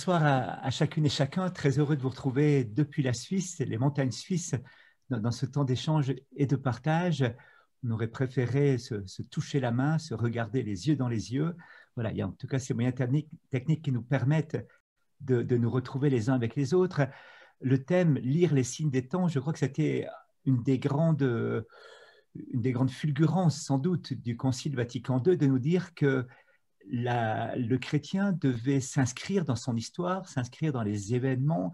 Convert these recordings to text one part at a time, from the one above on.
bonsoir à chacune et chacun. Très heureux de vous retrouver depuis la Suisse, les montagnes suisses, dans ce temps d'échange et de partage. On aurait préféré se toucher la main, se regarder les yeux dans les yeux. Voilà, il y a en tout cas ces moyens techniques qui nous permettent de nous retrouver les uns avec les autres. Le thème « Lire les signes des temps », je crois que c'était une des grandes fulgurances, sans doute, du Concile Vatican II, de nous dire que le chrétien devait s'inscrire dans son histoire, s'inscrire dans les événements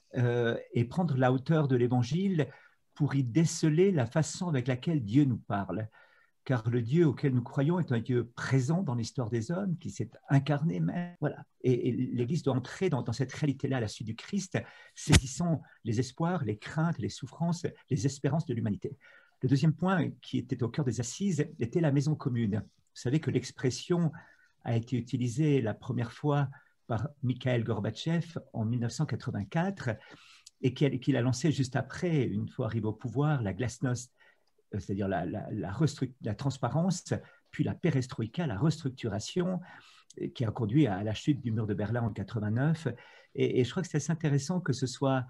et prendre la hauteur de l'Évangile pour y déceler la façon avec laquelle Dieu nous parle. Car le Dieu auquel nous croyons est un Dieu présent dans l'histoire des hommes, qui s'est incarné même. Voilà. Et l'Église doit entrer dans cette réalité-là à la suite du Christ, saisissant les espoirs, les craintes, les souffrances, les espérances de l'humanité. Le deuxième point qui était au cœur des assises était la maison commune. Vous savez que l'expression a été utilisée la première fois par Mikhail Gorbatchev en 1984 et qu'il a lancé juste après, une fois arrivé au pouvoir, la glasnost, c'est-à-dire la transparence, puis la perestroïka, la restructuration, qui a conduit à la chute du mur de Berlin en 1989. Et je crois que c'est assez intéressant que ce soit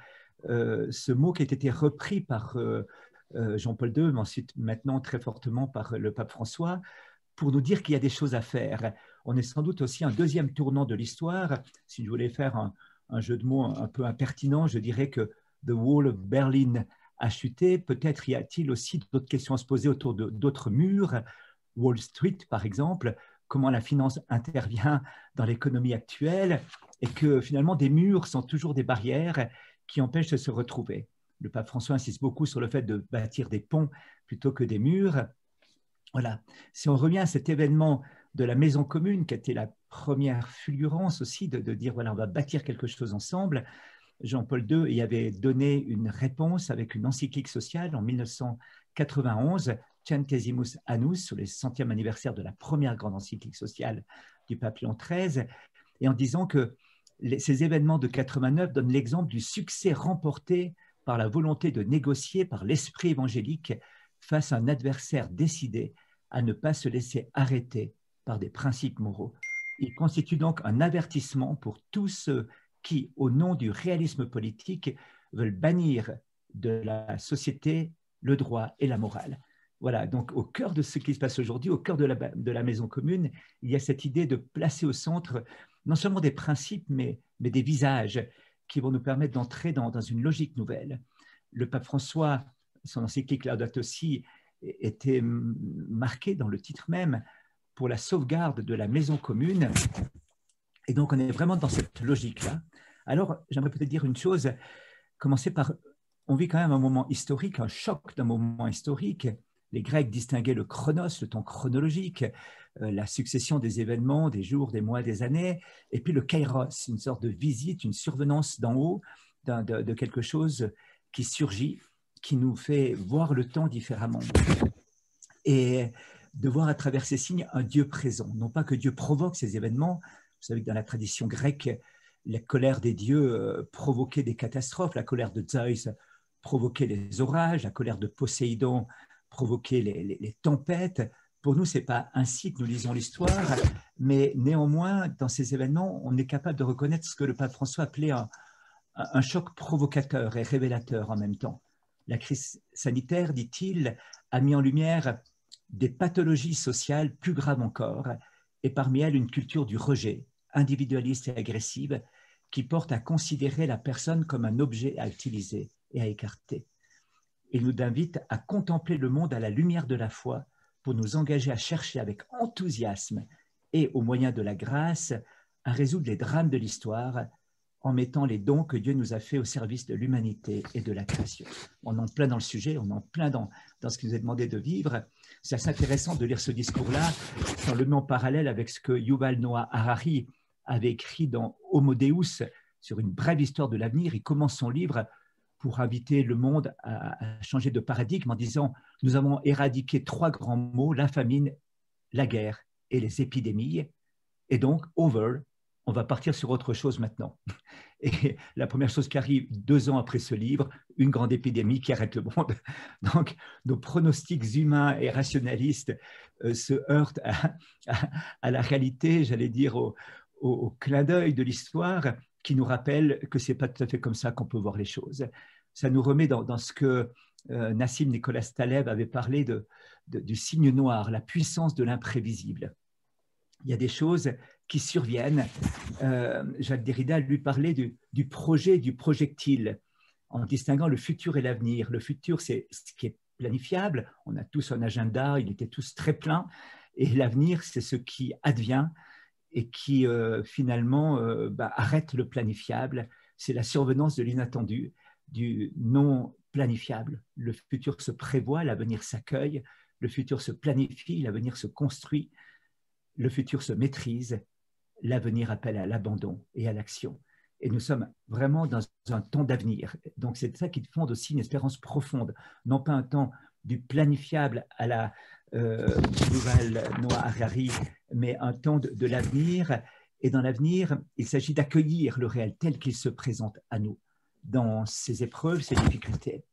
ce mot qui a été repris par Jean-Paul II, mais ensuite maintenant très fortement par le pape François, pour nous dire qu'il y a des choses à faire. On est sans doute aussi un deuxième tournant de l'histoire. Si je voulais faire un jeu de mots un peu impertinent, je dirais que The Wall of Berlin a chuté. Peut-être y a-t-il aussi d'autres questions à se poser autour d'autres murs. Wall Street, par exemple, comment la finance intervient dans l'économie actuelle et que finalement des murs sont toujours des barrières qui empêchent de se retrouver. Le pape François insiste beaucoup sur le fait de bâtir des ponts plutôt que des murs. Voilà. Si on revient à cet événement de la maison commune, qui a été la première fulgurance aussi de dire, voilà, on va bâtir quelque chose ensemble, Jean-Paul II y avait donné une réponse avec une encyclique sociale en 1991, Centesimus Annus, sur les 100e anniversaire de la première grande encyclique sociale du pape Léon XIII, et en disant que ces événements de 89 donnent l'exemple du succès remporté par la volonté de négocier par l'esprit évangélique face à un adversaire décidé à ne pas se laisser arrêter par des principes moraux. Il constitue donc un avertissement pour tous ceux qui, au nom du réalisme politique, veulent bannir de la société le droit et la morale. Voilà, donc au cœur de ce qui se passe aujourd'hui, au cœur de la maison commune, il y a cette idée de placer au centre non seulement des principes, mais des visages qui vont nous permettre d'entrer dans une logique nouvelle. Le pape François, son encyclique Laudato Si, était marqué dans le titre même pour la sauvegarde de la maison commune. Et donc, on est vraiment dans cette logique-là. Alors, j'aimerais peut-être dire une chose, commencer par, on vit quand même un moment historique, un choc d'un moment historique. Les Grecs distinguaient le chronos, le temps chronologique, la succession des événements, des jours, des mois, des années, et puis le kairos, une sorte de visite, une survenance d'en haut de quelque chose qui surgit, qui nous fait voir le temps différemment. Et de voir à travers ces signes un Dieu présent. Non pas que Dieu provoque ces événements. Vous savez que dans la tradition grecque, la colère des dieux provoquait des catastrophes. La colère de Zeus provoquait les orages. La colère de Poséidon provoquait les tempêtes. Pour nous, ce n'est pas ainsi que nous lisons l'histoire, mais néanmoins, dans ces événements, on est capable de reconnaître ce que le pape François appelait un choc provocateur et révélateur en même temps. La crise sanitaire, dit-il, a mis en lumière des pathologies sociales plus graves encore, et parmi elles une culture du rejet, individualiste et agressive, qui porte à considérer la personne comme un objet à utiliser et à écarter. Il nous invite à contempler le monde à la lumière de la foi pour nous engager à chercher avec enthousiasme et au moyen de la grâce à résoudre les drames de l'histoire en mettant les dons que Dieu nous a faits au service de l'humanité et de la création. On est en plein dans le sujet, on est en plein dans ce qu'il nous est demandé de vivre. C'est assez intéressant de lire ce discours-là, on le met en parallèle avec ce que Yuval Noah Harari avait écrit dans Homo Deus, sur une brève histoire de l'avenir. Il commence son livre pour inviter le monde à changer de paradigme en disant « Nous avons éradiqué 3 grands maux, la famine, la guerre et les épidémies. Et donc, over, on va partir sur autre chose maintenant. » Et la première chose qui arrive 2 ans après ce livre, une grande épidémie qui arrête le monde. Donc, nos pronostics humains et rationalistes se heurtent à la réalité, j'allais dire, au clin d'œil de l'histoire. qui nous rappelle que ce n'est pas tout à fait comme ça qu'on peut voir les choses. Ça nous remet dans ce que Nassim Nicolas Taleb avait parlé du signe noir, la puissance de l'imprévisible. Il y a des choses qui surviennent. Jacques Derrida lui parlait du projet, du projectile, en distinguant le futur et l'avenir. Le futur, c'est ce qui est planifiable. On a tous un agenda, il était tous très plein. Et l'avenir, c'est ce qui advient et qui finalement arrête le planifiable. C'est la survenance de l'inattendu, du non planifiable. Le futur se prévoit, l'avenir s'accueille. Le futur se planifie, l'avenir se construit. Le futur se maîtrise, l'avenir appelle à l'abandon et à l'action. Et nous sommes vraiment dans un temps d'avenir. Donc c'est ça qui fonde aussi une espérance profonde, non pas un temps du planifiable à la nouvelle Noah Harari, mais un temps de l'avenir. Et dans l'avenir, il s'agit d'accueillir le réel tel qu'il se présente à nous, dans ses épreuves, ses difficultés.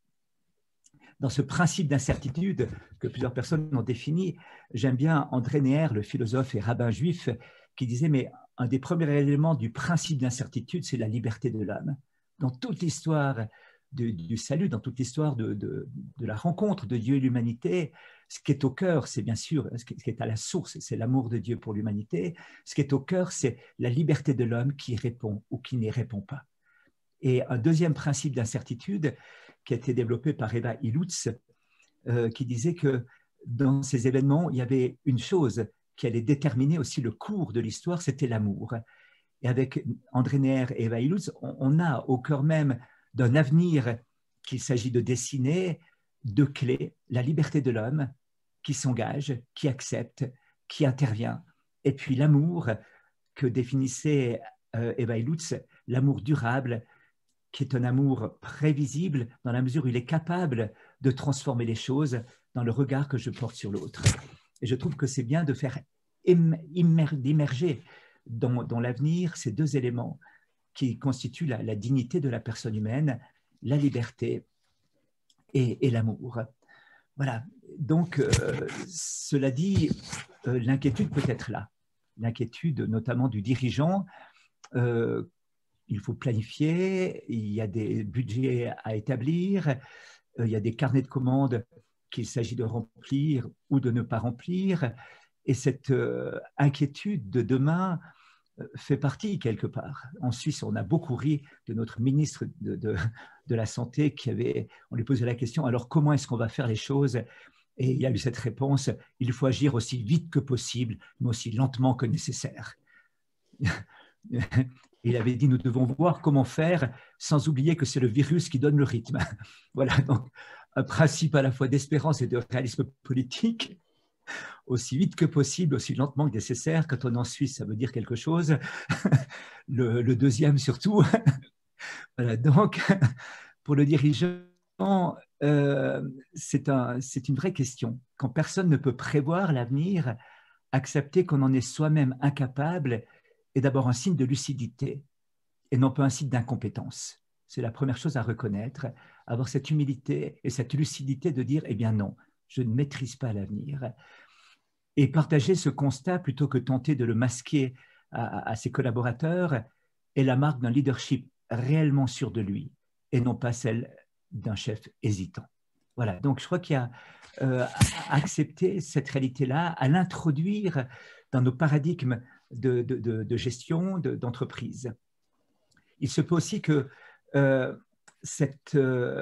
Dans ce principe d'incertitude que plusieurs personnes ont défini, j'aime bien André Neher, le philosophe et rabbin juif, qui disait, mais un des premiers éléments du principe d'incertitude, c'est la liberté de l'homme. Dans toute l'histoire du salut, dans toute l'histoire de la rencontre de Dieu et l'humanité, ce qui est au cœur, c'est bien sûr, ce qui est à la source, c'est l'amour de Dieu pour l'humanité. Ce qui est au cœur, c'est la liberté de l'homme qui répond ou qui n'y répond pas. Et un deuxième principe d'incertitude qui a été développé par Eva Illouz, qui disait que dans ces événements, il y avait une chose qui allait déterminer aussi le cours de l'histoire, c'était l'amour. Et avec André Neher et Eva Illouz, on a au cœur même d'un avenir qu'il s'agit de dessiner, deux clés, la liberté de l'homme qui s'engage, qui accepte, qui intervient, et puis l'amour que définissait Eva Illouz, l'amour durable, qui est un amour prévisible dans la mesure où il est capable de transformer les choses dans le regard que je porte sur l'autre. Et je trouve que c'est bien de faire d'immerger dans l'avenir ces deux éléments qui constituent la dignité de la personne humaine, la liberté et l'amour. Voilà. Donc, cela dit, l'inquiétude peut être là. L'inquiétude notamment du dirigeant. Il faut planifier, il y a des budgets à établir, il y a des carnets de commandes qu'il s'agit de remplir ou de ne pas remplir. Et cette inquiétude de demain fait partie quelque part. En Suisse, on a beaucoup ri de notre ministre de la Santé on lui posait la question, alors comment est-ce qu'on va faire les choses? Et il y a eu cette réponse, il faut agir aussi vite que possible, mais aussi lentement que nécessaire. Il avait dit, nous devons voir comment faire sans oublier que c'est le virus qui donne le rythme. Voilà, donc un principe à la fois d'espérance et de réalisme politique, aussi vite que possible, aussi lentement que nécessaire. Quand on est en Suisse, ça veut dire quelque chose. Le deuxième surtout. Voilà, donc, pour le dirigeant, c'est une vraie question. Quand personne ne peut prévoir l'avenir, accepter qu'on en est soi-même incapable est d'abord un signe de lucidité et non pas un signe d'incompétence. C'est la première chose à reconnaître, avoir cette humilité et cette lucidité de dire, eh bien non, je ne maîtrise pas l'avenir. Et partager ce constat plutôt que tenter de le masquer à ses collaborateurs est la marque d'un leadership réellement sûr de lui et non pas celle d'un chef hésitant. Voilà, donc je crois qu'il y a à accepter cette réalité-là, à l'introduire dans nos paradigmes de gestion, d'entreprise. Il se peut aussi que cette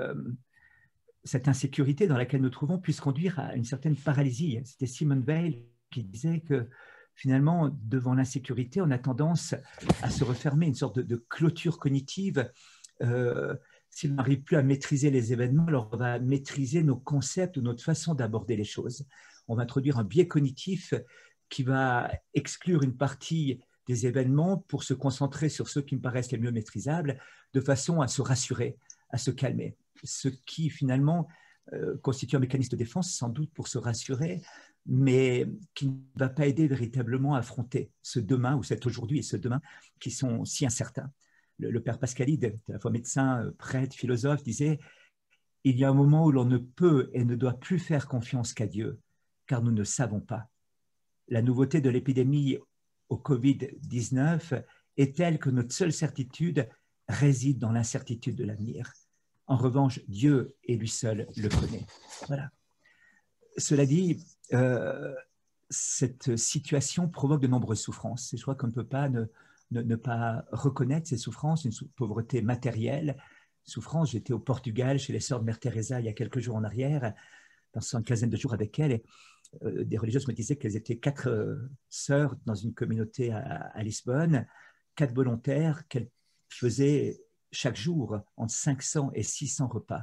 insécurité dans laquelle nous trouvons puisse conduire à une certaine paralysie. C'était Simone Weil qui disait que finalement, devant l'insécurité, on a tendance à se refermer, une sorte de clôture cognitive. Si on n'arrive plus à maîtriser les événements, alors on va maîtriser nos concepts ou notre façon d'aborder les choses. On va introduire un biais cognitif qui va exclure une partie des événements pour se concentrer sur ceux qui me paraissent les mieux maîtrisables, de façon à se rassurer, à se calmer. Ce qui finalement constitue un mécanisme de défense, sans doute pour se rassurer, mais qui ne va pas aider véritablement à affronter ce demain ou cet aujourd'hui et ce demain qui sont si incertains. Le père Pascalide, à la fois médecin, prêtre, philosophe, disait « Il y a un moment où l'on ne peut et ne doit plus faire confiance qu'à Dieu, car nous ne savons pas. » La nouveauté de l'épidémie au Covid-19 est telle que notre seule certitude réside dans l'incertitude de l'avenir. En revanche, Dieu et lui seul le connaît. Voilà. Cela dit, cette situation provoque de nombreuses souffrances. Et je crois qu'on ne peut pas ne pas reconnaître ces souffrances, une pauvreté matérielle, souffrance. J'étais au Portugal chez les sœurs de Mère Teresa il y a quelques jours en arrière, dans une quinzaine de jours avec elles, et des religieuses me disaient qu'elles étaient 4 sœurs dans une communauté à Lisbonne, 4 volontaires qu'elles faisaient chaque jour entre 500 et 600 repas.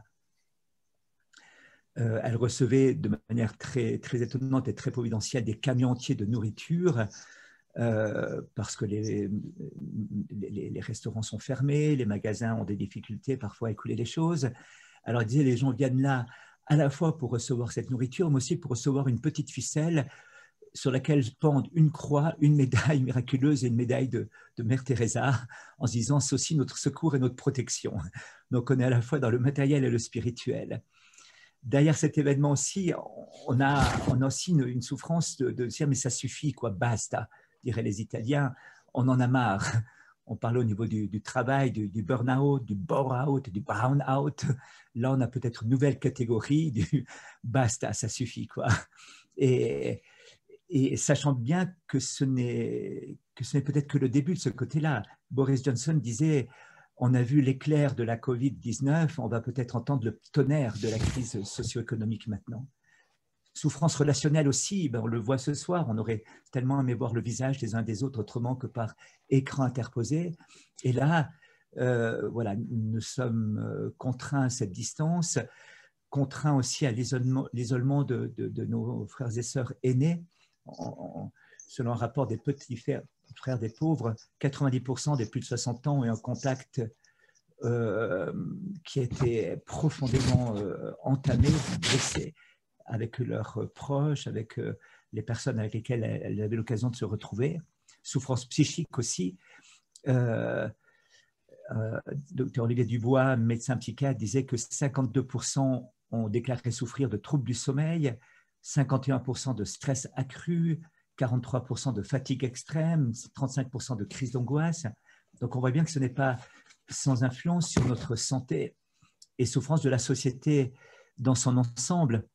Elle recevait de manière très, très étonnante et très providentielle des camions entiers de nourriture parce que les restaurants sont fermés, les magasins ont des difficultés parfois à écouler les choses. Alors, elle disait, les gens viennent là à la fois pour recevoir cette nourriture, mais aussi pour recevoir une petite ficelle sur laquelle pendent une croix, une médaille miraculeuse et une médaille de Mère Teresa, en se disant, c'est aussi notre secours et notre protection. Donc, on est à la fois dans le matériel et le spirituel. Derrière cet événement aussi, on a aussi une souffrance de dire, mais ça suffit, quoi, basta, diraient les Italiens, on en a marre. On parlait au niveau du travail, du burn-out, du bore-out, du brown-out. Là, on a peut-être une nouvelle catégorie du basta, ça suffit, quoi. Et sachant bien que ce n'est peut-être que le début de ce côté-là. Boris Johnson disait, on a vu l'éclair de la Covid-19, on va peut-être entendre le tonnerre de la crise socio-économique maintenant. Souffrance relationnelle aussi, ben on le voit ce soir, on aurait tellement aimé voir le visage des uns des autres autrement que par écran interposé. Et là, voilà, nous sommes contraints à cette distance, contraints aussi à l'isolement de nos frères et sœurs aînés. Selon un rapport des petits frères des pauvres, 90% des plus de 60 ans ont eu un contact qui a été profondément entamé, blessé, avec leurs proches, avec les personnes avec lesquelles elles avaient l'occasion de se retrouver. Souffrance psychique aussi. Dr Olivier Dubois, médecin psychiatre, disait que 52% ont déclaré souffrir de troubles du sommeil, 51% de stress accru, 43% de fatigue extrême, 35% de crise d'angoisse. Donc on voit bien que ce n'est pas sans influence sur notre santé et souffrance de la société dans son ensemble.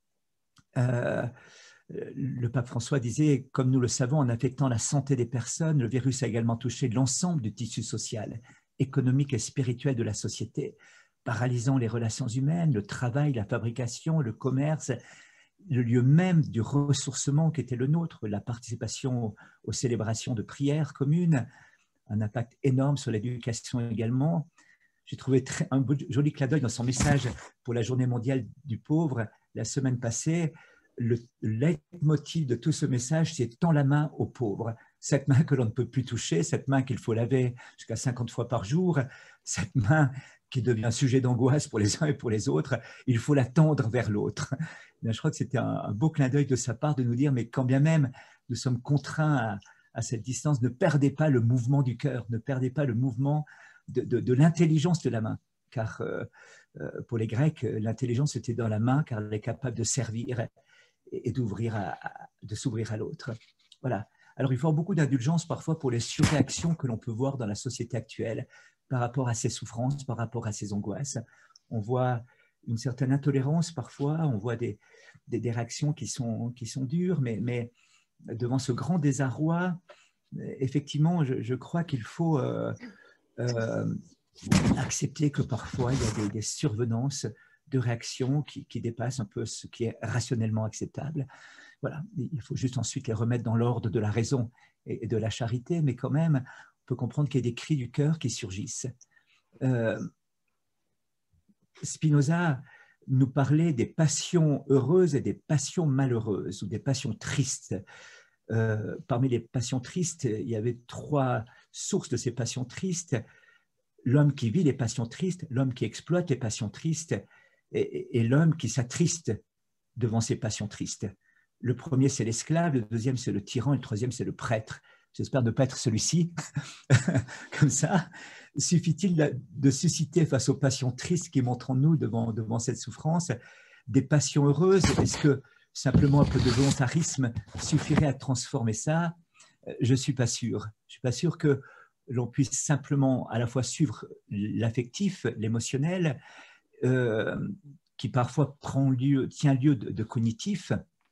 Le pape François disait, comme nous le savons, en affectant la santé des personnes, le virus a également touché l'ensemble du tissu social, économique et spirituel de la société, paralysant les relations humaines, le travail, la fabrication, le commerce, le lieu même du ressourcement qui était le nôtre, la participation aux célébrations de prières communes, un impact énorme sur l'éducation également. J'ai trouvé un joli clin d'œil dans son message pour la Journée mondiale du pauvre la semaine passée. Le leitmotiv de tout ce message, c'est « tends la main aux pauvres ». Cette main que l'on ne peut plus toucher, cette main qu'il faut laver jusqu'à 50 fois par jour, cette main qui devient un sujet d'angoisse pour les uns et pour les autres, il faut la tendre vers l'autre. Je crois que c'était un beau clin d'œil de sa part de nous dire, mais quand bien même nous sommes contraints à cette distance, ne perdez pas le mouvement du cœur, ne perdez pas le mouvement de l'intelligence de la main. Car pour les Grecs, l'intelligence était dans la main, car elle est capable de servir et de s'ouvrir à l'autre. Voilà. Alors, il faut avoir beaucoup d'indulgence parfois pour les surréactions que l'on peut voir dans la société actuelle par rapport à ces souffrances, par rapport à ces angoisses. On voit une certaine intolérance parfois, on voit des réactions qui sont dures, mais devant ce grand désarroi, effectivement, je crois qu'il faut accepter que parfois il y a des survenances de réactions qui dépassent un peu ce qui est rationnellement acceptable. Voilà, il faut juste ensuite les remettre dans l'ordre de la raison et de la charité, mais quand même, on peut comprendre qu'il y a des cris du cœur qui surgissent. Spinoza nous parlait des passions heureuses et des passions malheureuses, ou des passions tristes. Parmi les passions tristes, il y avait 3 sources de ces passions tristes. L'homme qui vit les passions tristes, l'homme qui exploite les passions tristes et l'homme qui s'attriste devant ces passions tristes. Le premier, c'est l'esclave, le deuxième, c'est le tyran, et le troisième, c'est le prêtre. J'espère ne pas être celui-ci. Comme ça, suffit-il de susciter face aux passions tristes qui montrent en nous devant cette souffrance des passions heureuses? Est-ce que simplement un peu de volontarisme suffirait à transformer ça? Je ne suis pas sûr. Je ne suis pas sûr que l'on puisse simplement à la fois suivre l'affectif, l'émotionnel, qui parfois tient lieu de cognitif,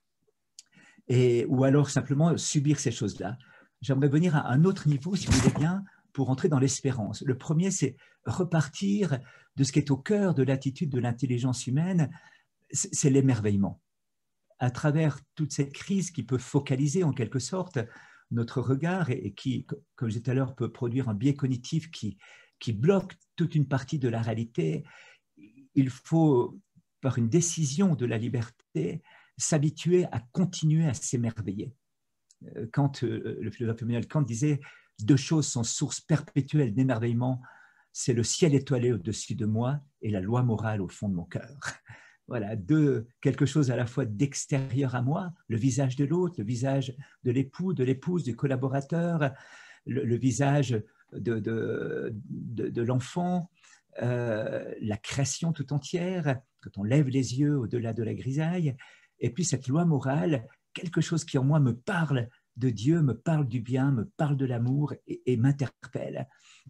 ou alors simplement subir ces choses-là. J'aimerais venir à un autre niveau, si vous voulez bien, pour entrer dans l'espérance. Le premier, c'est repartir de ce qui est au cœur de l'attitude de l'intelligence humaine, c'est l'émerveillement. À travers toute cette crise qui peut focaliser en quelque sorte notre regard et qui, comme je disais tout à l'heure, peut produire un biais cognitif qui bloque toute une partie de la réalité, il faut, par une décision de la liberté, s'habituer à continuer à s'émerveiller. Quand le philosophe Emmanuel Kant disait « Deux choses sont source perpétuelle d'émerveillement, c'est le ciel étoilé au-dessus de moi et la loi morale au fond de mon cœur. » Voilà, quelque chose à la fois d'extérieur à moi, le visage de l'autre, le visage de l'époux, de l'épouse, du collaborateur, le visage de l'enfant, la création tout entière, quand on lève les yeux au-delà de la grisaille, et puis cette loi morale, quelque chose qui en moi me parle de Dieu, me parle du bien, me parle de l'amour et m'interpelle.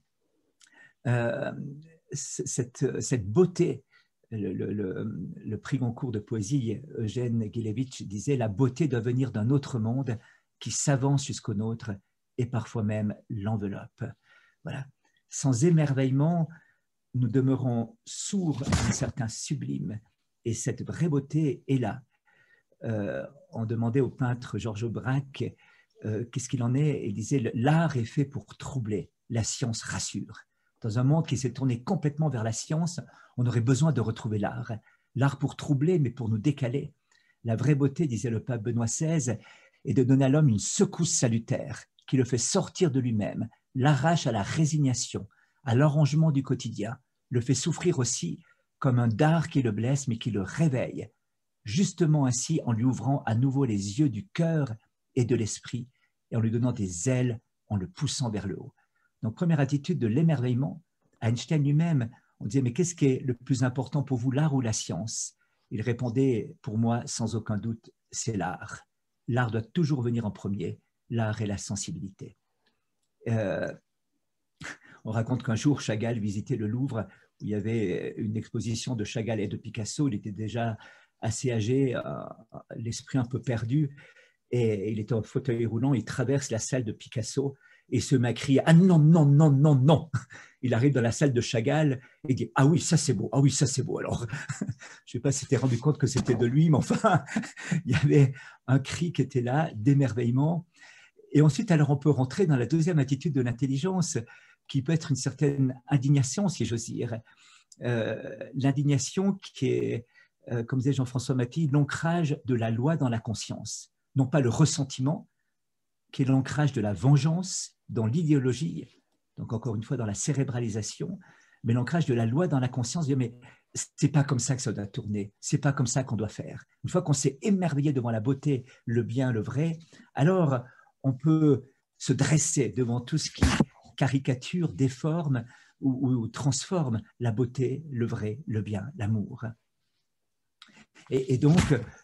Cette beauté, le prix Goncourt de poésie, Eugène Guilevitch disait « La beauté doit venir d'un autre monde qui s'avance jusqu'au nôtre et parfois même l'enveloppe. » Voilà. Sans émerveillement, nous demeurons sourds à un certain sublime. Et cette vraie beauté est là. On demandait au peintre Georges Braque qu'est-ce qu'il en est. Il disait « L'art est fait pour troubler, la science rassure. » Dans un monde qui s'est tourné complètement vers la science, on aurait besoin de retrouver l'art. L'art pour troubler, mais pour nous décaler. La vraie beauté, disait le pape Benoît XVI, est de donner à l'homme une secousse salutaire qui le fait sortir de lui-même, l'arrache à la résignation, à l'arrangement du quotidien, le fait souffrir aussi comme un dard qui le blesse, mais qui le réveille, justement ainsi en lui ouvrant à nouveau les yeux du cœur et de l'esprit, et en lui donnant des ailes, en le poussant vers le haut. Donc, première attitude de l'émerveillement. Einstein lui-même, on disait, mais qu'est-ce qui est le plus important pour vous, l'art ou la science? Il répondait, pour moi, sans aucun doute, c'est l'art. L'art doit toujours venir en premier, l'art et la sensibilité. On raconte qu'un jour, Chagall visitait le Louvre, où il y avait une exposition de Chagall et de Picasso. Il était déjà assez âgé, l'esprit un peu perdu, et il était en fauteuil roulant, il traverse la salle de Picasso, et se met à crier « Ah non, non, non, non, non !» Il arrive dans la salle de Chagall et dit « Ah oui, ça c'est beau, ah oui, ça c'est beau. » Alors, je ne sais pas si tu t'es rendu compte que c'était de lui, mais enfin, il y avait un cri qui était là, d'émerveillement. Et ensuite, alors, on peut rentrer dans la deuxième attitude de l'intelligence, qui peut être une certaine indignation, si j'ose dire. L'indignation qui est, comme disait Jean-François Maty, l'ancrage de la loi dans la conscience. Non pas le ressentiment, qui est l'ancrage de la vengeance dans l'idéologie, donc encore une fois dans la cérébralisation, mais l'ancrage de la loi dans la conscience, mais c'est pas comme ça que ça doit tourner, c'est pas comme ça qu'on doit faire. Une fois qu'on s'est émerveillé devant la beauté, le bien, le vrai, alors on peut se dresser devant tout ce qui caricature, déforme ou transforme la beauté, le vrai, le bien, l'amour. Et donc,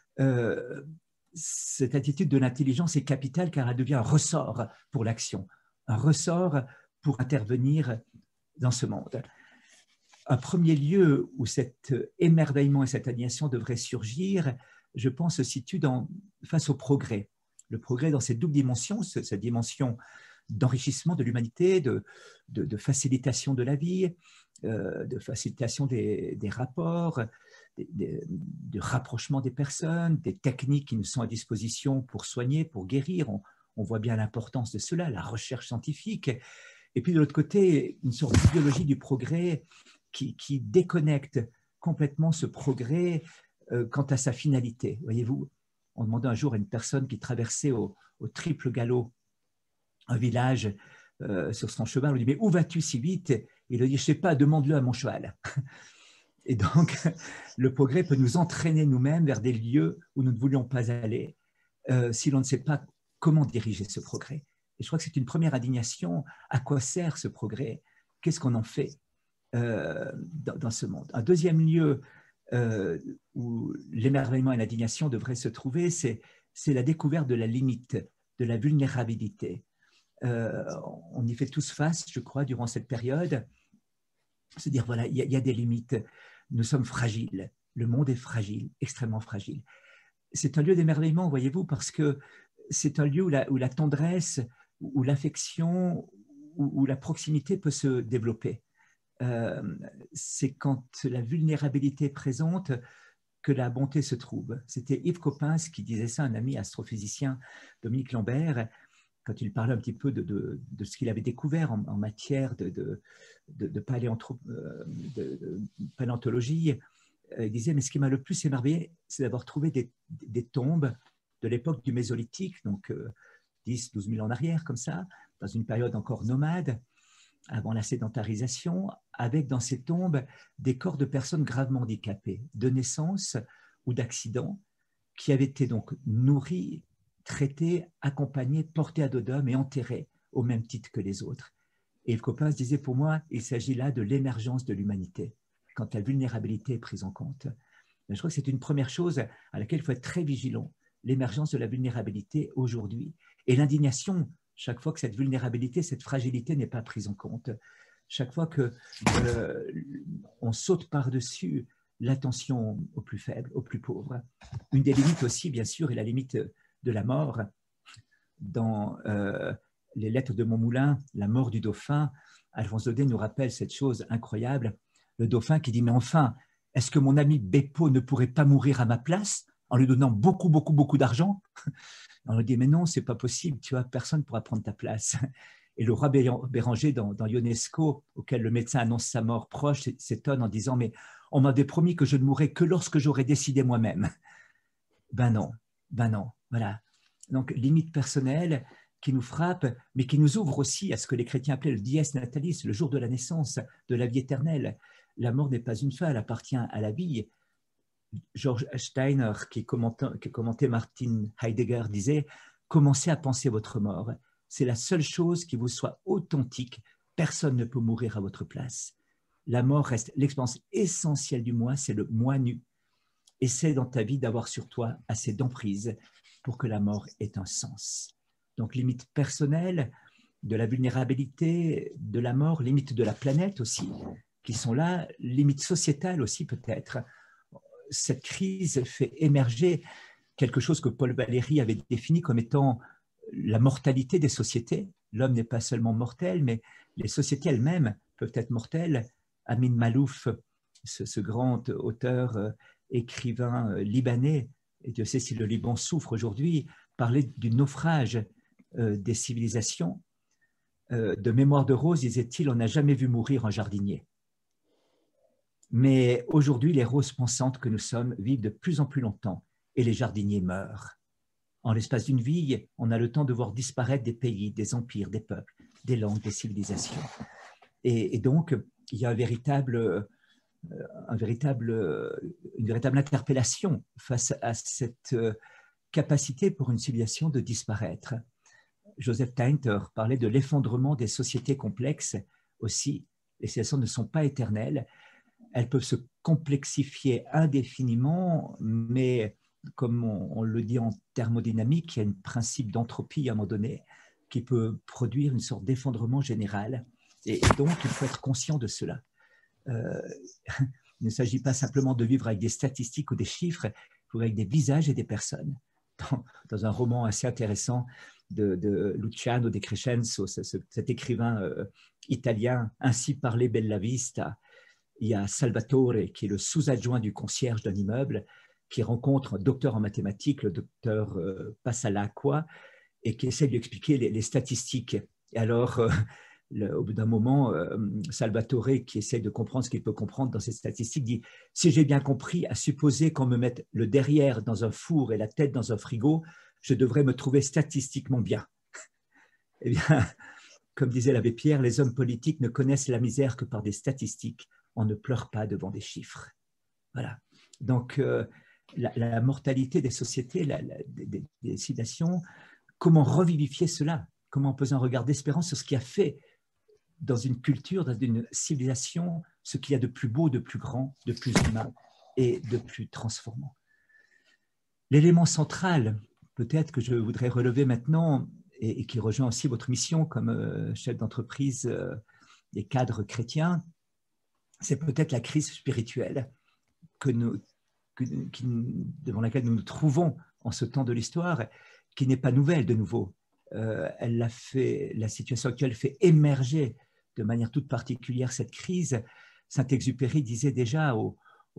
cette attitude de l'intelligence est capitale car elle devient un ressort pour l'action, un ressort pour intervenir dans ce monde. Un premier lieu où cet émerveillement et cette indignation devraient surgir, je pense, se situe face au progrès. Le progrès dans cette double dimension, cette dimension d'enrichissement de l'humanité, de facilitation de la vie, de facilitation des rapports, de rapprochement des personnes, des techniques qui nous sont à disposition pour soigner, pour guérir. On voit bien l'importance de cela, la recherche scientifique. Et puis de l'autre côté, une sorte d'idéologie du progrès qui déconnecte complètement ce progrès quant à sa finalité. Voyez-vous, on demandait un jour à une personne qui traversait au triple galop un village sur son cheval, on lui dit « Mais où vas-tu si vite ?» Il lui dit « Je ne sais pas, demande-le à mon cheval. » Et donc, le progrès peut nous entraîner nous-mêmes vers des lieux où nous ne voulions pas aller si l'on ne sait pas comment diriger ce progrès. Et je crois que c'est une première indignation. À quoi sert ce progrès? Qu'est-ce qu'on en fait dans ce monde? Un deuxième lieu où l'émerveillement et l'indignation devraient se trouver, c'est la découverte de la limite, de la vulnérabilité. on y fait tous face, je crois, durant cette période. Se dire, voilà, il y a des limites. Nous sommes fragiles. Le monde est fragile, extrêmement fragile. C'est un lieu d'émerveillement, voyez-vous, parce que c'est un lieu où la tendresse, où l'affection, où la proximité peut se développer. C'est quand la vulnérabilité est présente que la bonté se trouve. C'était Yves Coppens qui disait ça, un ami astrophysicien, Dominique Lambert, quand il parlait un petit peu de ce qu'il avait découvert en matière de paléontologie. Il disait, mais ce qui m'a le plus émerveillé, c'est d'avoir trouvé des tombes de l'époque du Mésolithique, donc 10-12 000 ans en arrière, comme ça, dans une période encore nomade, avant la sédentarisation, avec dans ces tombes des corps de personnes gravement handicapées, de naissance ou d'accident, qui avaient été donc nourris, traités, accompagnés, portés à dos d'homme et enterrés au même titre que les autres. Et Yves Coppens disait, pour moi, il s'agit là de l'émergence de l'humanité, quand la vulnérabilité est prise en compte. Je crois que c'est une première chose à laquelle il faut être très vigilant, l'émergence de la vulnérabilité aujourd'hui et l'indignation chaque fois que cette vulnérabilité, cette fragilité n'est pas prise en compte, chaque fois qu'on saute par-dessus l'attention aux plus faibles, aux plus pauvres. Une des limites aussi, bien sûr, est la limite de la mort. Dans les lettres de Montmoulin, la mort du dauphin, Alphonse Daudet nous rappelle cette chose incroyable, le dauphin qui dit, mais enfin, est-ce que mon ami Beppo ne pourrait pas mourir à ma place en lui donnant beaucoup, beaucoup, beaucoup d'argent? On lui dit, mais non, c'est pas possible, tu vois, personne ne pourra prendre ta place. Et le roi Béranger, dans Ionesco, auquel le médecin annonce sa mort proche, s'étonne en disant, mais on m'avait promis que je ne mourrais que lorsque j'aurais décidé moi-même. Ben non, voilà. Donc, limite personnelle qui nous frappe, mais qui nous ouvre aussi à ce que les chrétiens appelaient le dies natalis, le jour de la naissance, de la vie éternelle. La mort n'est pas une fin, elle appartient à la vie. George Steiner, qui commentait Martin Heidegger, disait « Commencez à penser votre mort. C'est la seule chose qui vous soit authentique. Personne ne peut mourir à votre place. La mort reste l'expérience essentielle du moi, c'est le moi nu. Essaie dans ta vie d'avoir sur toi assez d'emprise pour que la mort ait un sens. » Donc, limite personnelle, de la vulnérabilité, de la mort, limite de la planète aussi, qui sont là, limite sociétale aussi peut-être. Cette crise fait émerger quelque chose que Paul Valéry avait défini comme étant la mortalité des sociétés. L'homme n'est pas seulement mortel, mais les sociétés elles-mêmes peuvent être mortelles. Amin Malouf, ce grand auteur, écrivain libanais, et Dieu sait si le Liban souffre aujourd'hui, parlait du naufrage des civilisations. De Mémoire de Rose, disait-il, on n'a jamais vu mourir un jardinier. Mais aujourd'hui, les roses pensantes que nous sommes vivent de plus en plus longtemps et les jardiniers meurent. En l'espace d'une vie, on a le temps de voir disparaître des pays, des empires, des peuples, des langues, des civilisations. Et donc, il y a une véritable interpellation face à cette capacité pour une civilisation de disparaître. Joseph Tainter parlait de l'effondrement des sociétés complexes aussi. Les civilisations ne sont pas éternelles. Elles peuvent se complexifier indéfiniment, mais comme on le dit en thermodynamique, il y a un principe d'entropie à un moment donné qui peut produire une sorte d'effondrement général. Et donc, il faut être conscient de cela. Il ne s'agit pas simplement de vivre avec des statistiques ou des chiffres, il faut vivre avec des visages et des personnes. Dans un roman assez intéressant de Luciano De Crescenzo, cet écrivain italien, Ainsi parlait Bella Vista, il y a Salvatore, qui est le sous-adjoint du concierge d'un immeuble, qui rencontre un docteur en mathématiques, le docteur Passalacqua, et qui essaie de lui expliquer les statistiques. Et alors, au bout d'un moment, Salvatore, qui essaie de comprendre ce qu'il peut comprendre dans ces statistiques, dit « Si j'ai bien compris, à supposer qu'on me mette le derrière dans un four et la tête dans un frigo, je devrais me trouver statistiquement bien. » Eh bien, comme disait l'abbé Pierre, les hommes politiques ne connaissent la misère que par des statistiques. On ne pleure pas devant des chiffres. Voilà. Donc, la mortalité des sociétés, des civilisations, comment revivifier cela? Comment poser un regard d'espérance sur ce qui a fait dans une culture, dans une civilisation, ce qu'il y a de plus beau, de plus grand, de plus humain et de plus transformant. L'élément central, peut-être que je voudrais relever maintenant, et qui rejoint aussi votre mission comme chef d'entreprise des cadres chrétiens, c'est peut-être la crise spirituelle devant laquelle nous nous trouvons en ce temps de l'histoire, qui n'est pas nouvelle de nouveau. La situation actuelle fait émerger de manière toute particulière cette crise. Saint-Exupéry disait déjà en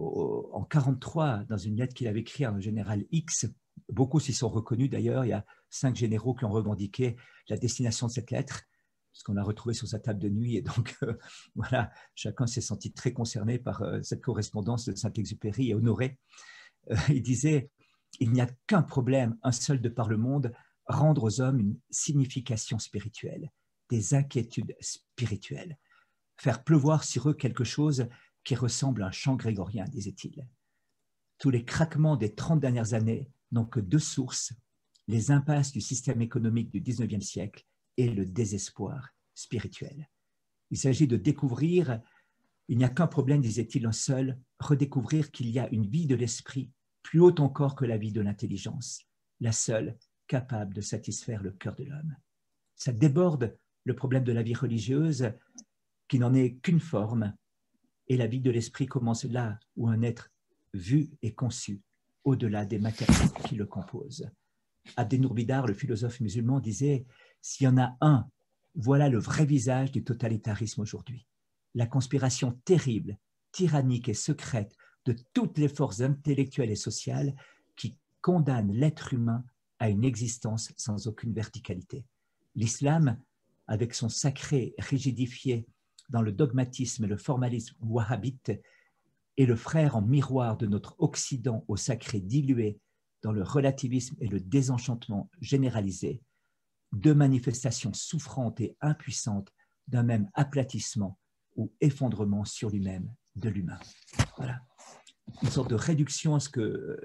1943, dans une lettre qu'il avait écrite à un général X, beaucoup s'y sont reconnus d'ailleurs, il y a 5 généraux qui ont revendiqué la destination de cette lettre, ce qu'on a retrouvé sur sa table de nuit, et donc voilà, chacun s'est senti très concerné par cette correspondance de Saint-Exupéry et honoré. Il disait, il n'y a qu'un problème, un seul de par le monde, rendre aux hommes une signification spirituelle, des inquiétudes spirituelles, faire pleuvoir sur eux quelque chose qui ressemble à un chant grégorien, disait-il. Tous les craquements des 30 dernières années n'ont que 2 sources, les impasses du système économique du 19e siècle et le désespoir spirituel. Il s'agit de découvrir, il n'y a qu'un problème, disait-il, un seul, redécouvrir qu'il y a une vie de l'esprit plus haute encore que la vie de l'intelligence, la seule capable de satisfaire le cœur de l'homme. Ça déborde le problème de la vie religieuse qui n'en est qu'une forme, et la vie de l'esprit commence là où un être vu et conçu au-delà des matériaux qui le composent. Abdenour Bidar, le philosophe musulman, disait « S'il y en a un, voilà le vrai visage du totalitarisme aujourd'hui. La conspiration terrible, tyrannique et secrète de toutes les forces intellectuelles et sociales qui condamnent l'être humain à une existence sans aucune verticalité. L'islam, avec son sacré rigidifié dans le dogmatisme et le formalisme wahhabite, est le frère en miroir de notre Occident au sacré dilué dans le relativisme et le désenchantement généralisé, 2 manifestations souffrantes et impuissantes d'un même aplatissement ou effondrement sur lui-même de l'humain. » Voilà. Une sorte de réduction à ce que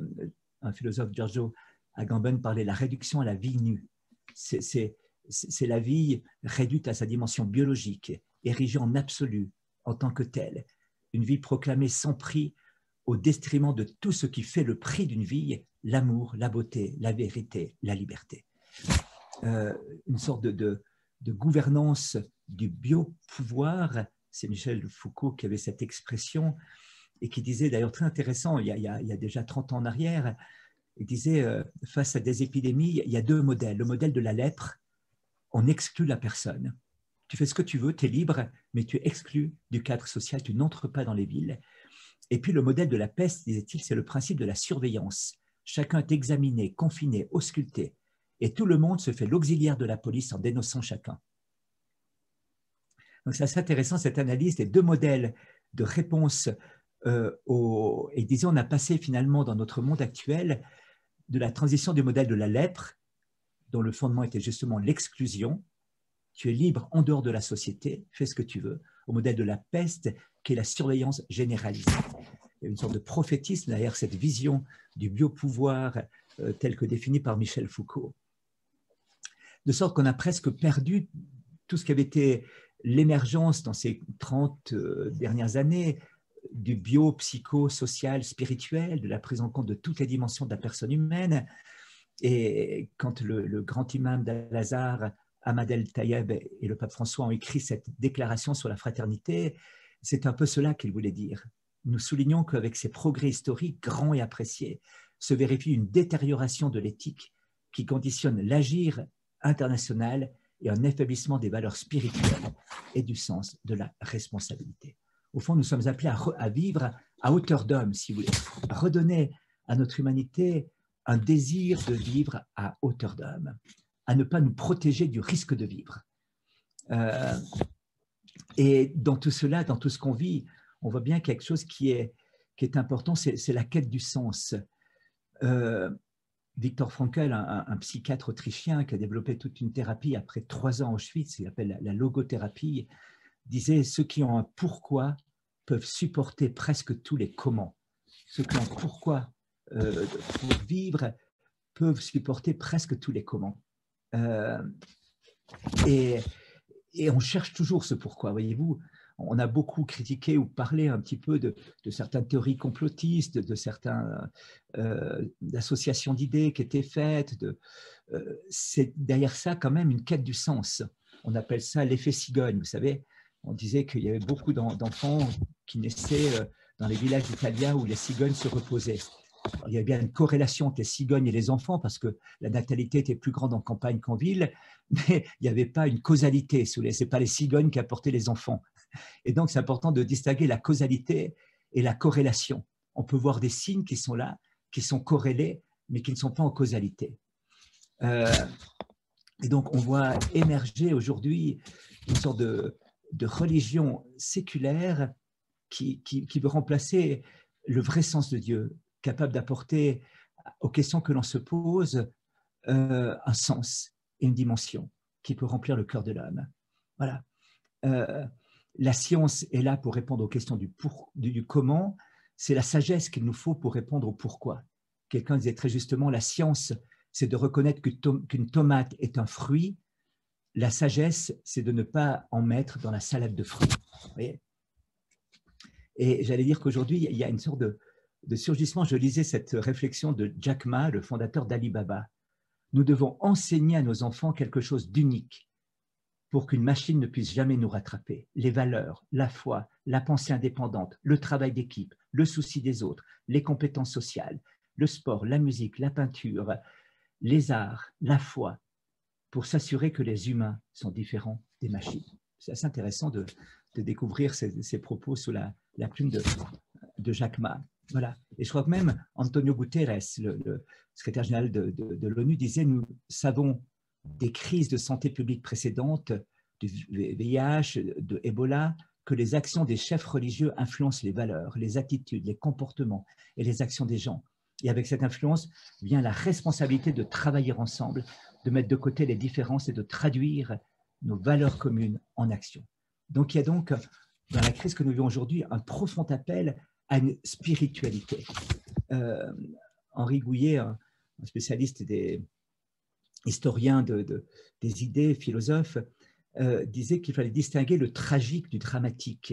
un philosophe, Giorgio Agamben, parlait, la réduction à la vie nue. C'est la vie réduite à sa dimension biologique, érigée en absolu, en tant que telle. Une vie proclamée sans prix au détriment de tout ce qui fait le prix d'une vie, l'amour, la beauté, la vérité, la liberté. Une sorte de gouvernance du biopouvoir, c'est Michel Foucault qui avait cette expression et qui disait d'ailleurs très intéressant, il y a déjà 30 ans en arrière, il disait face à des épidémies, il y a 2 modèles. Le modèle de la lèpre, on exclut la personne. Tu fais ce que tu veux, tu es libre, mais tu es exclu du cadre social, tu n'entres pas dans les villes. Et puis le modèle de la peste, disait-il, c'est le principe de la surveillance. Chacun est examiné, confiné, ausculté, et tout le monde se fait l'auxiliaire de la police en dénonçant chacun. Donc c'est assez intéressant cette analyse des 2 modèles de réponse et disons, on a passé finalement dans notre monde actuel de la transition du modèle de la lèpre, dont le fondement était justement l'exclusion, tu es libre en dehors de la société, fais ce que tu veux, au modèle de la peste, qui est la surveillance généralisée. Il y a une sorte de prophétisme derrière cette vision du biopouvoir tel que défini par Michel Foucault. De sorte qu'on a presque perdu tout ce qui avait été l'émergence dans ces 30 dernières années du bio, psycho, social, spirituel, de la prise en compte de toutes les dimensions de la personne humaine. Et quand le grand imam d'Al-Azhar, Ahmad El-Tayeb et le pape François ont écrit cette déclaration sur la fraternité, c'est un peu cela qu'il voulait dire. Nous soulignons qu'avec ces progrès historiques grands et appréciés, se vérifie une détérioration de l'éthique qui conditionne l'agir international et un affaiblissement des valeurs spirituelles et du sens de la responsabilité. Au fond, nous sommes appelés à vivre à hauteur d'homme, si vous voulez, à redonner à notre humanité un désir de vivre à hauteur d'homme, à ne pas nous protéger du risque de vivre. Et dans tout cela, dans tout ce qu'on vit, on voit bien quelque chose qui est important, c'est la quête du sens. Viktor Frankl, un psychiatre autrichien qui a développé toute une thérapie après 3 ans à Auschwitz, il appelle la logothérapie, disait « Ceux qui ont un pourquoi peuvent supporter presque tous les comment. Ceux qui ont un pourquoi pour vivre peuvent supporter presque tous les comment. » Et on cherche toujours ce pourquoi, voyez-vous. on a beaucoup critiqué ou parlé un petit peu de certaines théories complotistes, de certaines associations d'idées qui étaient faites. C'est derrière ça quand même une quête du sens. On appelle ça l'effet cigogne, vous savez. On disait qu'il y avait beaucoup d'enfants qui naissaient dans les villages italiens où les cigognes se reposaient. Alors, il y avait bien une corrélation entre les cigognes et les enfants parce que la natalité était plus grande en campagne qu'en ville, mais il n'y avait pas une causalité. Ce n'est pas les cigognes qui apportaient les enfants. Et donc, c'est important de distinguer la causalité et la corrélation. On peut voir des signes qui sont là, qui sont corrélés, mais qui ne sont pas en causalité. Et donc, on voit émerger aujourd'hui une sorte de religion séculaire qui veut remplacer le vrai sens de Dieu, capable d'apporter aux questions que l'on se pose un sens et une dimension qui peut remplir le cœur de l'homme. Voilà. La science est là pour répondre aux questions du comment. C'est la sagesse qu'il nous faut pour répondre au pourquoi. Quelqu'un disait très justement, la science, c'est de reconnaître qu'une tomate est un fruit. La sagesse, c'est de ne pas en mettre dans la salade de fruits. Vous voyez ? Et j'allais dire qu'aujourd'hui, il y a une sorte de surgissement. Je lisais cette réflexion de Jack Ma, le fondateur d'Alibaba. Nous devons enseigner à nos enfants quelque chose d'unique pour qu'une machine ne puisse jamais nous rattraper. Les valeurs, la foi, la pensée indépendante, le travail d'équipe, le souci des autres, les compétences sociales, le sport, la musique, la peinture, les arts, la foi, pour s'assurer que les humains sont différents des machines. C'est assez intéressant de découvrir ces propos sous la plume de Jack Ma. Voilà. Et je crois que même Antonio Guterres, le secrétaire général de l'ONU, disait « Nous savons des crises de santé publique précédentes, du VIH, de Ebola, que les actions des chefs religieux influencent les valeurs, les attitudes, les comportements et les actions des gens. Et avec cette influence vient la responsabilité de travailler ensemble, de mettre de côté les différences et de traduire nos valeurs communes en action. » Donc, il y a donc, dans la crise que nous vivons aujourd'hui, un profond appel à une spiritualité. Henri Gouillet, un spécialiste des historiens des idées, philosophe, disait qu'il fallait distinguer le tragique du dramatique.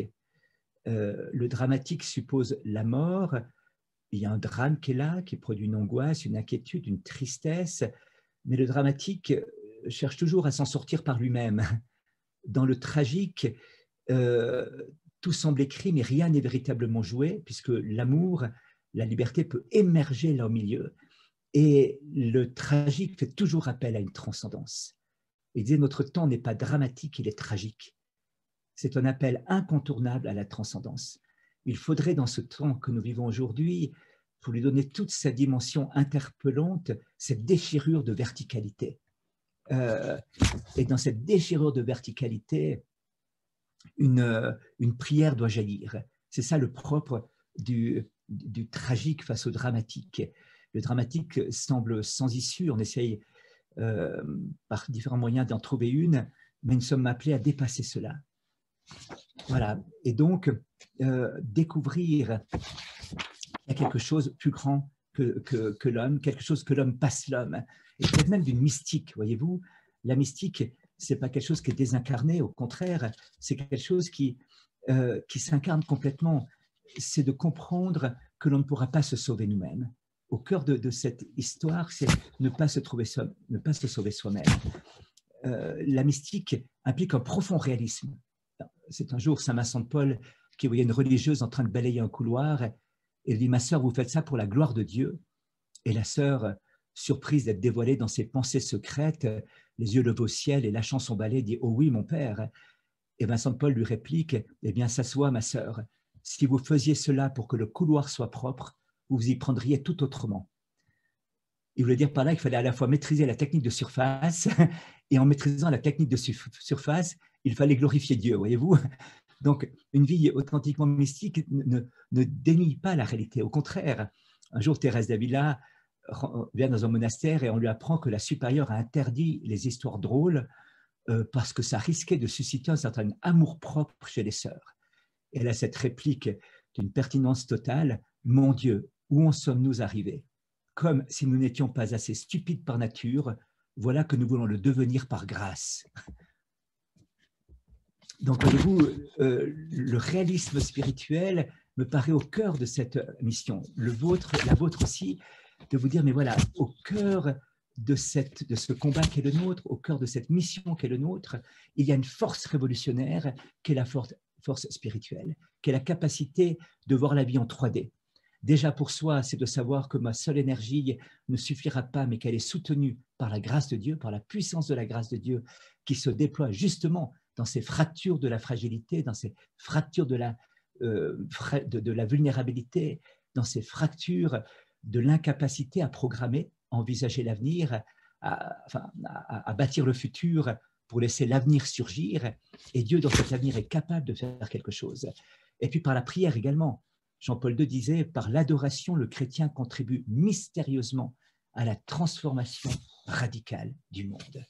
Le dramatique suppose la mort. Il y a un drame qui est là, qui produit une angoisse, une inquiétude, une tristesse, mais le dramatique cherche toujours à s'en sortir par lui-même. Dans le tragique, tout semble écrit, mais rien n'est véritablement joué, puisque l'amour, la liberté peut émerger là au milieu. Et le tragique fait toujours appel à une transcendance. Il disait, notre temps n'est pas dramatique, il est tragique. C'est un appel incontournable à la transcendance. Il faudrait, dans ce temps que nous vivons aujourd'hui, pour lui donner toute sa dimension interpellante, cette déchirure de verticalité. Et dans cette déchirure de verticalité, une prière doit jaillir. C'est ça le propre du tragique face au dramatique. Le dramatique semble sans issue, on essaye par différents moyens d'en trouver une, mais nous sommes appelés à dépasser cela. Voilà, et donc découvrir qu'il y a quelque chose de plus grand que l'homme, quelque chose que l'homme passe l'homme, et peut-être même d'une mystique, voyez-vous. La mystique, ce n'est pas quelque chose qui est désincarné, au contraire, c'est quelque chose qui s'incarne complètement. C'est de comprendre que l'on ne pourra pas se sauver nous-mêmes. Au cœur de cette histoire, c'est ne pas se sauver soi-même. La mystique implique un profond réalisme. C'est un jour Saint Vincent de Paul qui voyait une religieuse en train de balayer un couloir et il dit « Ma sœur, vous faites ça pour la gloire de Dieu ?» Et la sœur, surprise d'être dévoilée dans ses pensées secrètes, les yeux levés au ciel et lâchant son balai, dit « Oh oui, mon père !» Et Vincent de Paul lui réplique « Eh bien, s'assois, ma sœur. Si vous faisiez cela pour que le couloir soit propre, vous vous y prendriez tout autrement. » Il voulait dire par là qu'il fallait à la fois maîtriser la technique de surface et en maîtrisant la technique de surface, il fallait glorifier Dieu, voyez-vous. Donc, une vie authentiquement mystique ne dénie pas la réalité. Au contraire, un jour, Thérèse d'Avila vient dans un monastère et on lui apprend que la supérieure a interdit les histoires drôles parce que ça risquait de susciter un certain amour-propre chez les sœurs. Et elle a cette réplique d'une pertinence totale, « Mon Dieu, où en sommes-nous arrivés ? Comme si nous n'étions pas assez stupides par nature, voilà que nous voulons le devenir par grâce. » Donc, voyez-vous, le réalisme spirituel me paraît au cœur de cette mission. La vôtre aussi, de vous dire, mais voilà, au cœur de ce combat qui est le nôtre, au cœur de cette mission qui est le nôtre, il y a une force révolutionnaire qui est la force spirituelle, qui est la capacité de voir la vie en 3D. Déjà pour soi, c'est de savoir que ma seule énergie ne suffira pas, mais qu'elle est soutenue par la grâce de Dieu, par la puissance de la grâce de Dieu qui se déploie justement dans ces fractures de la fragilité, dans ces fractures de la vulnérabilité, dans ces fractures de l'incapacité à programmer, à envisager l'avenir, à bâtir le futur pour laisser l'avenir surgir. Et Dieu, dans cet avenir, est capable de faire quelque chose. Et puis par la prière également. Jean-Paul II disait, par l'adoration, le chrétien contribue mystérieusement à la transformation radicale du monde.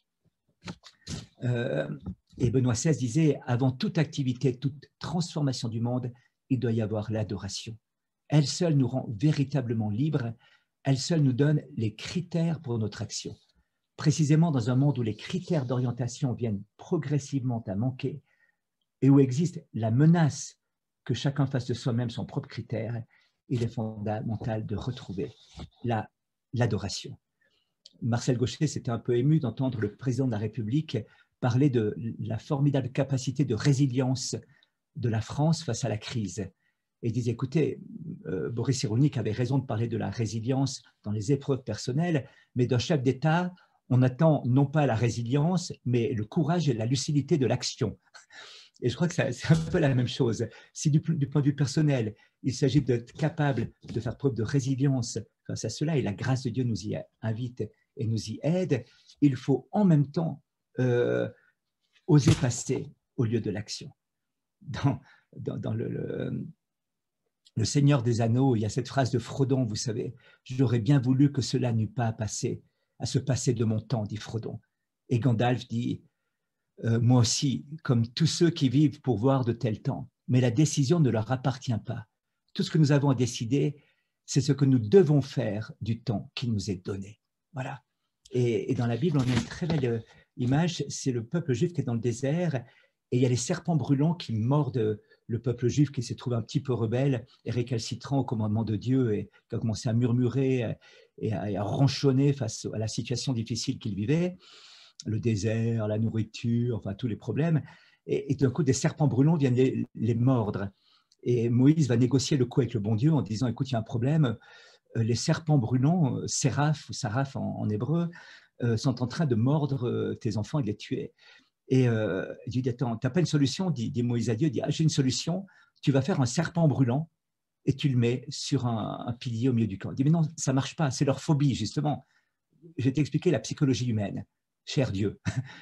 Et Benoît XVI disait, avant toute activité, toute transformation du monde, il doit y avoir l'adoration. Elle seule nous rend véritablement libres, elle seule nous donne les critères pour notre action. Précisément dans un monde où les critères d'orientation viennent progressivement à manquer et où existe la menace que chacun fasse de soi-même son propre critère, il est fondamental de retrouver l'adoration. Marcel Gauchet s'était un peu ému d'entendre le président de la République parler de la formidable capacité de résilience de la France face à la crise. Et il disait, écoutez, Boris Cyrulnik avait raison de parler de la résilience dans les épreuves personnelles, mais d'un chef d'État, on attend non pas la résilience, mais le courage et la lucidité de l'action. Et je crois que c'est un peu la même chose. Si du point de vue personnel, il s'agit d'être capable de faire preuve de résilience face à cela, et la grâce de Dieu nous y invite et nous y aide, il faut en même temps oser passer au lieu de l'action. Dans le Seigneur des Anneaux, il y a cette phrase de Frodon, vous savez, « J'aurais bien voulu que cela n'eût pas à se passer de mon temps », dit Frodon. Et Gandalf dit, moi aussi, comme tous ceux qui vivent pour voir de tels temps, mais la décision ne leur appartient pas. Tout ce que nous avons à décider, c'est ce que nous devons faire du temps qui nous est donné. Voilà. Et dans la Bible, on a une très belle image, c'est le peuple juif qui est dans le désert, et il y a les serpents brûlants qui mordent le peuple juif qui s'est trouvé un petit peu rebelle et récalcitrant au commandement de Dieu et qui a commencé à murmurer et à ronchonner face à la situation difficile qu'il vivait. Le désert, la nourriture, enfin tous les problèmes. Et d'un coup, des serpents brûlants viennent les mordre. Et Moïse va négocier le coup avec le bon Dieu en disant, écoute, il y a un problème, les serpents brûlants, séraph ou saraph en hébreu, sont en train de mordre tes enfants et de les tuer. Et il dit, attends, tu n'as pas une solution, dit Moïse à Dieu, dit, j'ai une solution, tu vas faire un serpent brûlant et tu le mets sur un pilier au milieu du camp. Il dit, mais non, ça ne marche pas, c'est leur phobie, justement. Je vais t'expliquer la psychologie humaine. Cher Dieu,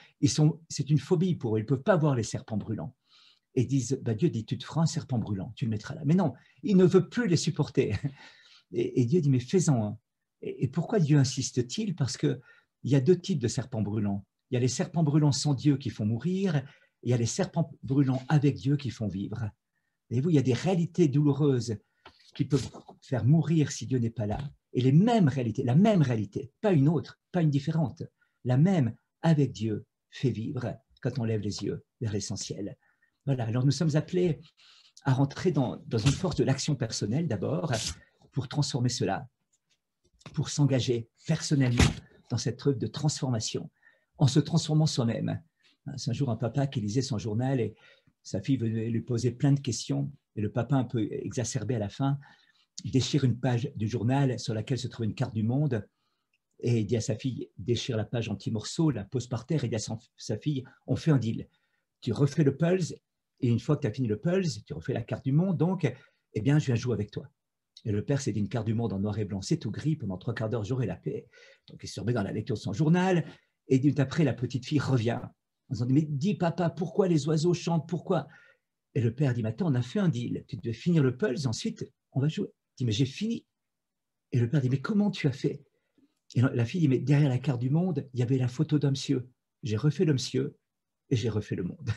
c'est une phobie pour eux, ils ne peuvent pas voir les serpents brûlants. Et disent, Dieu dit, tu te feras un serpent brûlant, tu le mettras là. Mais non, il ne veut plus les supporter. Et Dieu dit, mais fais-en un. Et pourquoi Dieu insiste-t-il? Parce qu'il y a deux types de serpents brûlants. Il y a les serpents brûlants sans Dieu qui font mourir, et il y a les serpents brûlants avec Dieu qui font vivre. Voyez-vous, il y a des réalités douloureuses qui peuvent faire mourir si Dieu n'est pas là. Et les mêmes réalités, la même réalité, pas une autre, pas une différente, la même avec Dieu fait vivre quand on lève les yeux vers l'essentiel. Voilà, alors nous sommes appelés à rentrer dans une force de l'action personnelle d'abord pour transformer cela, pour s'engager personnellement dans cette œuvre de transformation, en se transformant soi-même. C'est un jour un papa qui lisait son journal et sa fille venait lui poser plein de questions et le papa, un peu exacerbé à la fin, déchire une page du journal sur laquelle se trouve une carte du monde. Et il dit à sa fille, déchire la page en petits morceaux, la pose par terre et dit à sa fille, on fait un deal. Tu refais le pulse et une fois que tu as fini le pulse, tu refais la carte du monde, donc, eh bien, je viens jouer avec toi. Et le père s'est dit une carte du monde en noir et blanc, c'est tout gris, pendant 3 quarts d'heure, j'aurai la paix. Donc, il se remet dans la lecture de son journal et dit après, la petite fille revient en disant, mais dis papa, pourquoi les oiseaux chantent, pourquoi? Et le père dit, mais attends, on a fait un deal, tu devais finir le pulse, ensuite, on va jouer. Il dit, mais j'ai fini. Et le père dit, mais comment tu as fait? Et la fille dit, mais derrière la carte du monde, il y avait la photo d'un monsieur. J'ai refait le monsieur et j'ai refait le monde.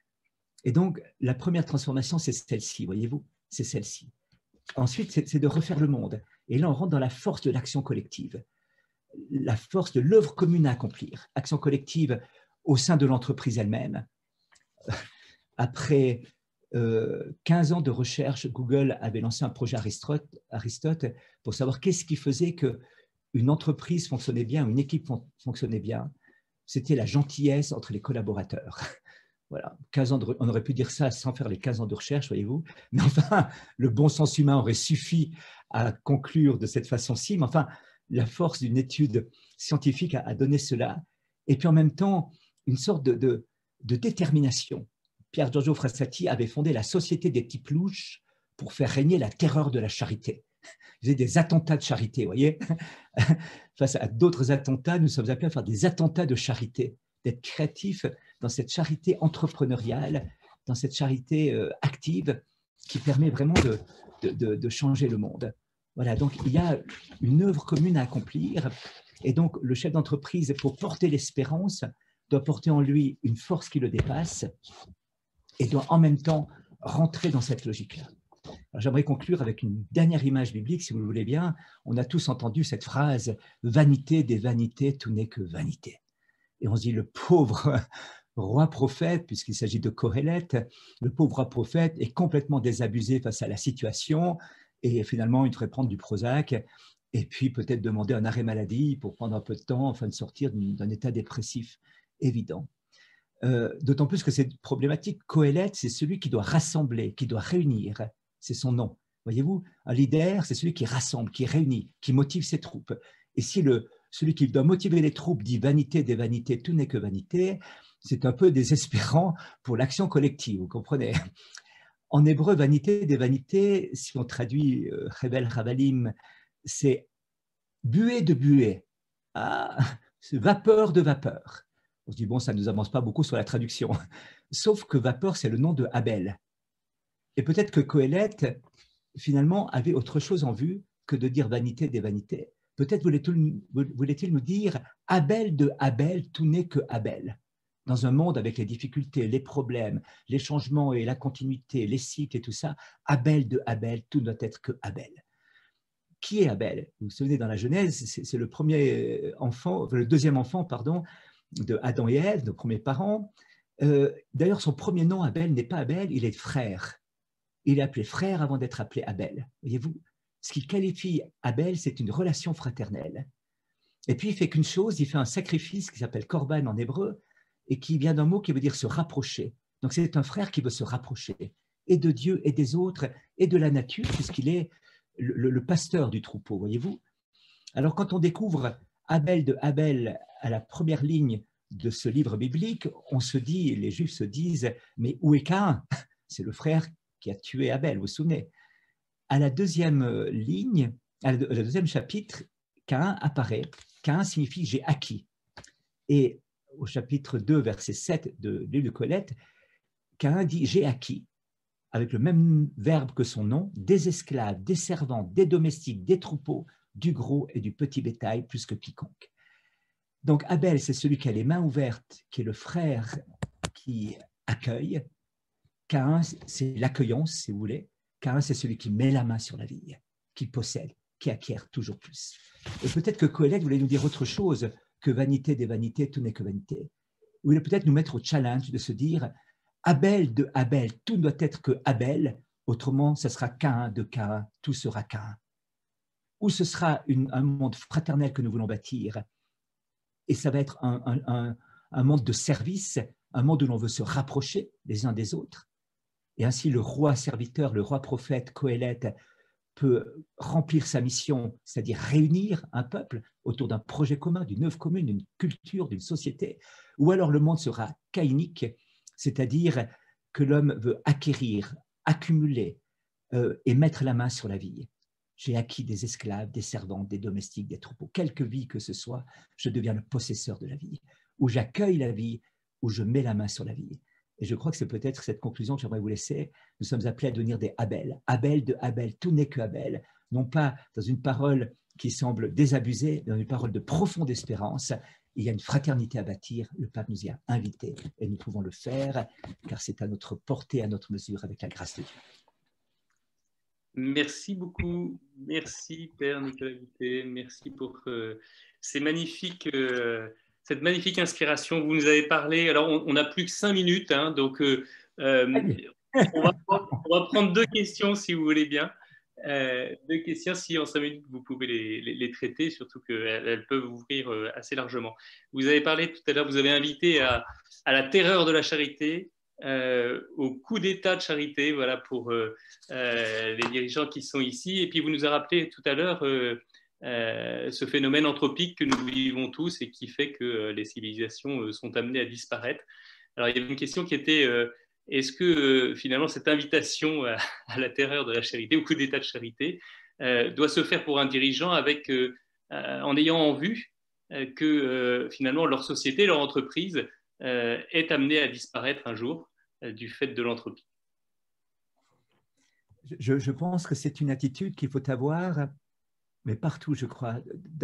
Et donc, la première transformation, c'est celle-ci, voyez-vous, c'est celle-ci. Ensuite, c'est de refaire le monde. Et là, on rentre dans la force de l'action collective, la force de l'œuvre commune à accomplir. Action collective au sein de l'entreprise elle-même, Après 15 ans de recherche, Google avait lancé un projet Aristote pour savoir qu'est-ce qui faisait qu'une entreprise fonctionnait bien, une équipe fonctionnait bien. C'était la gentillesse entre les collaborateurs. Voilà, 15 ans on aurait pu dire ça sans faire les 15 ans de recherche, voyez-vous. Mais enfin, le bon sens humain aurait suffi à conclure de cette façon-ci. Mais enfin, la force d'une étude scientifique a donné cela. Et puis en même temps, une sorte de détermination. Pierre Giorgio Frassati avait fondé la Société des types louches pour faire régner la terreur de la charité. Il faisait des attentats de charité, vous voyez. Face à d'autres attentats, nous sommes appelés à faire des attentats de charité, d'être créatifs dans cette charité entrepreneuriale, dans cette charité active qui permet vraiment de changer le monde. Voilà, donc il y a une œuvre commune à accomplir. Et donc, le chef d'entreprise, pour porter l'espérance, doit porter en lui une force qui le dépasse et doit en même temps rentrer dans cette logique-là. J'aimerais conclure avec une dernière image biblique, si vous le voulez bien. On a tous entendu cette phrase « Vanité des vanités, tout n'est que vanité ». Et on se dit, le pauvre roi prophète, puisqu'il s'agit de Corélette, le pauvre roi prophète est complètement désabusé face à la situation et finalement il devrait prendre du Prozac et puis peut-être demander un arrêt maladie pour prendre un peu de temps afin de sortir d'un état dépressif évident. D'autant plus que c'est problématique. Coëlette, c'est celui qui doit rassembler, qui doit réunir. C'est son nom. Voyez-vous, un leader, c'est celui qui rassemble, qui réunit, qui motive ses troupes. Et si celui qui doit motiver les troupes dit vanité des vanités, tout n'est que vanité, c'est un peu désespérant pour l'action collective, vous comprenez. En hébreu, vanité des vanités, si on traduit Rebel Ravalim, c'est buée de buée, c'est vapeur de vapeur. On se dit, bon, ça ne nous avance pas beaucoup sur la traduction. Sauf que vapeur, c'est le nom de Abel. Et peut-être que Coëlette, finalement, avait autre chose en vue que de dire vanité des vanités. Peut-être voulait-il nous dire Abel de Abel, tout n'est que Abel. Dans un monde avec les difficultés, les problèmes, les changements et la continuité, les cycles et tout ça, Abel de Abel, tout ne doit être que Abel. Qui est Abel? Vous vous souvenez, dans la Genèse, c'est le premier enfant, le deuxième enfant, pardon, de Adam et Ève, nos premiers parents. D'ailleurs, son premier nom, Abel, n'est pas Abel, il est frère. Il est appelé frère avant d'être appelé Abel. Voyez-vous, ce qui qualifie Abel, c'est une relation fraternelle. Et puis, il fait qu'une chose, il fait un sacrifice qui s'appelle korban en hébreu et qui vient d'un mot qui veut dire se rapprocher. Donc, c'est un frère qui veut se rapprocher et de Dieu et des autres et de la nature, puisqu'il est le pasteur du troupeau, voyez-vous. Alors, quand on découvre Abel de Abel à la première ligne de ce livre biblique, on se dit, les Juifs se disent, mais où est Caïn? C'est le frère qui a tué Abel, vous vous souvenez. À la deuxième ligne, à la deuxième chapitre, Caïn apparaît. Caïn signifie « j'ai acquis ». Et au chapitre 2, verset 7 de l'île de Colette, Caïn dit « j'ai acquis », avec le même verbe que son nom, des esclaves, des servants, des domestiques, des troupeaux, du gros et du petit bétail, plus que quiconque. Donc Abel, c'est celui qui a les mains ouvertes, qui est le frère qui accueille. Caïn, c'est l'accueillant, si vous voulez. Caïn, c'est celui qui met la main sur la vie, qui possède, qui acquiert toujours plus. Et peut-être que Coëlette voulait nous dire autre chose que vanité des vanités, tout n'est que vanité. Il voulait peut-être nous mettre au challenge de se dire Abel de Abel, tout ne doit être que Abel, autrement, ce sera Caïn de Caïn, tout sera Caïn. Ou ce sera un monde fraternel que nous voulons bâtir, et ça va être un monde de service, un monde où l'on veut se rapprocher les uns des autres. Et ainsi, le roi serviteur, le roi prophète Coëlette peut remplir sa mission, c'est-à-dire réunir un peuple autour d'un projet commun, d'une œuvre commune, d'une culture, d'une société, ou alors le monde sera caïnique, c'est-à-dire que l'homme veut acquérir, accumuler et mettre la main sur la vie. J'ai acquis des esclaves, des servantes, des domestiques, des troupeaux. Quelque vie que ce soit, je deviens le possesseur de la vie, où j'accueille la vie, où je mets la main sur la vie. Et je crois que c'est peut-être cette conclusion que j'aimerais vous laisser. Nous sommes appelés à devenir des Abel. Abel de Abel, tout n'est que Abel. Non pas dans une parole qui semble désabusée, mais dans une parole de profonde espérance. Il y a une fraternité à bâtir. Le pape nous y a invités et nous pouvons le faire car c'est à notre portée, à notre mesure, avec la grâce de Dieu. Merci beaucoup. Merci, Père Nicolas Guittet. Merci pour cette magnifique cette magnifique inspiration. Vous nous avez parlé, alors on n'a plus que 5 minutes, hein, donc on va prendre 2 questions si vous voulez bien. 2 questions, si en 5 minutes vous pouvez les traiter, surtout qu'elles peuvent ouvrir assez largement. Vous avez parlé tout à l'heure, vous avez invité à la terreur de la charité, au coup d'état de charité, voilà, pour les dirigeants qui sont ici. Et puis vous nous avez rappelé tout à l'heure ce phénomène anthropique que nous vivons tous et qui fait que les civilisations sont amenées à disparaître. Alors il y avait une question qui était est-ce que finalement cette invitation à la terreur de la charité, au coup d'état de charité, doit se faire pour un dirigeant avec, en ayant en vue que finalement leur société, leur entreprise est amenée à disparaître un jour du fait de l'entropie? Je pense que c'est une attitude qu'il faut avoir, mais partout, je crois,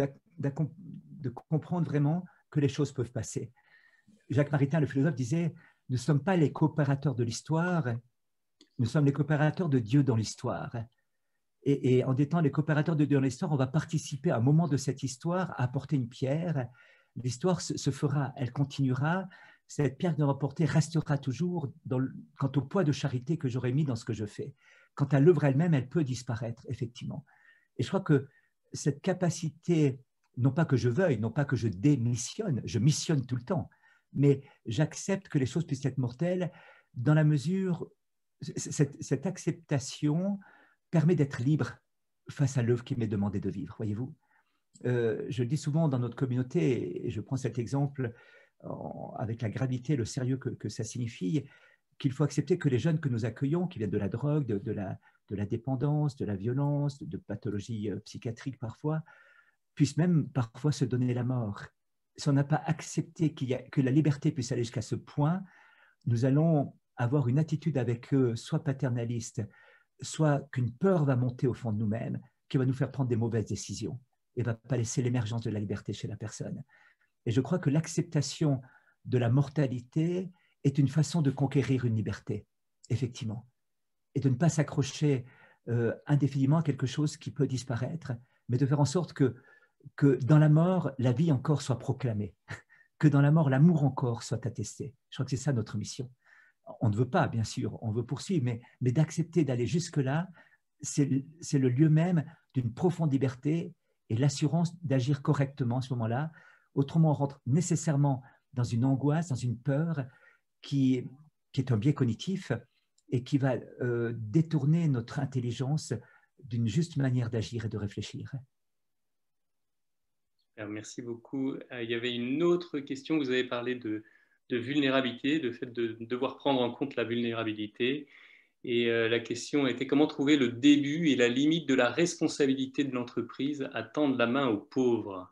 de comprendre vraiment que les choses peuvent passer. Jacques Maritain, le philosophe, disait « Nous ne sommes pas les coopérateurs de l'histoire, nous sommes les coopérateurs de Dieu dans l'histoire. » Et en étant les coopérateurs de Dieu dans l'histoire, on va participer à un moment de cette histoire, à apporter une pierre. L'histoire se fera, elle continuera. Cette pierre que nous apportée restera toujours quant au poids de charité que j'aurais mis dans ce que je fais. Quant à l'œuvre elle-même, elle peut disparaître, effectivement. Et je crois que cette capacité, non pas que je veuille, non pas que je démissionne, je missionne tout le temps, mais j'accepte que les choses puissent être mortelles dans la mesure, cette acceptation permet d'être libre face à l'œuvre qui m'est demandée de vivre, voyez-vous. Je le dis souvent dans notre communauté, et je prends cet exemple avec la gravité, le sérieux que ça signifie, qu'il faut accepter que les jeunes que nous accueillons, qui viennent de la drogue, de la dépendance, de la violence, de pathologies psychiatriques parfois, puissent même parfois se donner la mort. Si on n'a pas accepté que la liberté puisse aller jusqu'à ce point, nous allons avoir une attitude avec eux, soit paternaliste, soit qu'une peur va monter au fond de nous-mêmes, qui va nous faire prendre des mauvaises décisions et ne va pas laisser l'émergence de la liberté chez la personne. Et je crois que l'acceptation de la mortalité est une façon de conquérir une liberté, effectivement, et de ne pas s'accrocher indéfiniment à quelque chose qui peut disparaître, mais de faire en sorte que dans la mort, la vie encore soit proclamée, que dans la mort, l'amour encore soit attesté. Je crois que c'est ça notre mission. On ne veut pas, bien sûr, on veut poursuivre, mais d'accepter d'aller jusque-là, c'est le lieu même d'une profonde liberté et l'assurance d'agir correctement à ce moment-là. Autrement, on rentre nécessairement dans une angoisse, dans une peur qui est un biais cognitif et qui va détourner notre intelligence d'une juste manière d'agir et de réfléchir. Merci beaucoup. Il y avait une autre question. Vous avez parlé de vulnérabilité, de fait de devoir prendre en compte la vulnérabilité. Et la question était comment trouver le début et la limite de la responsabilité de l'entreprise à tendre la main aux pauvres?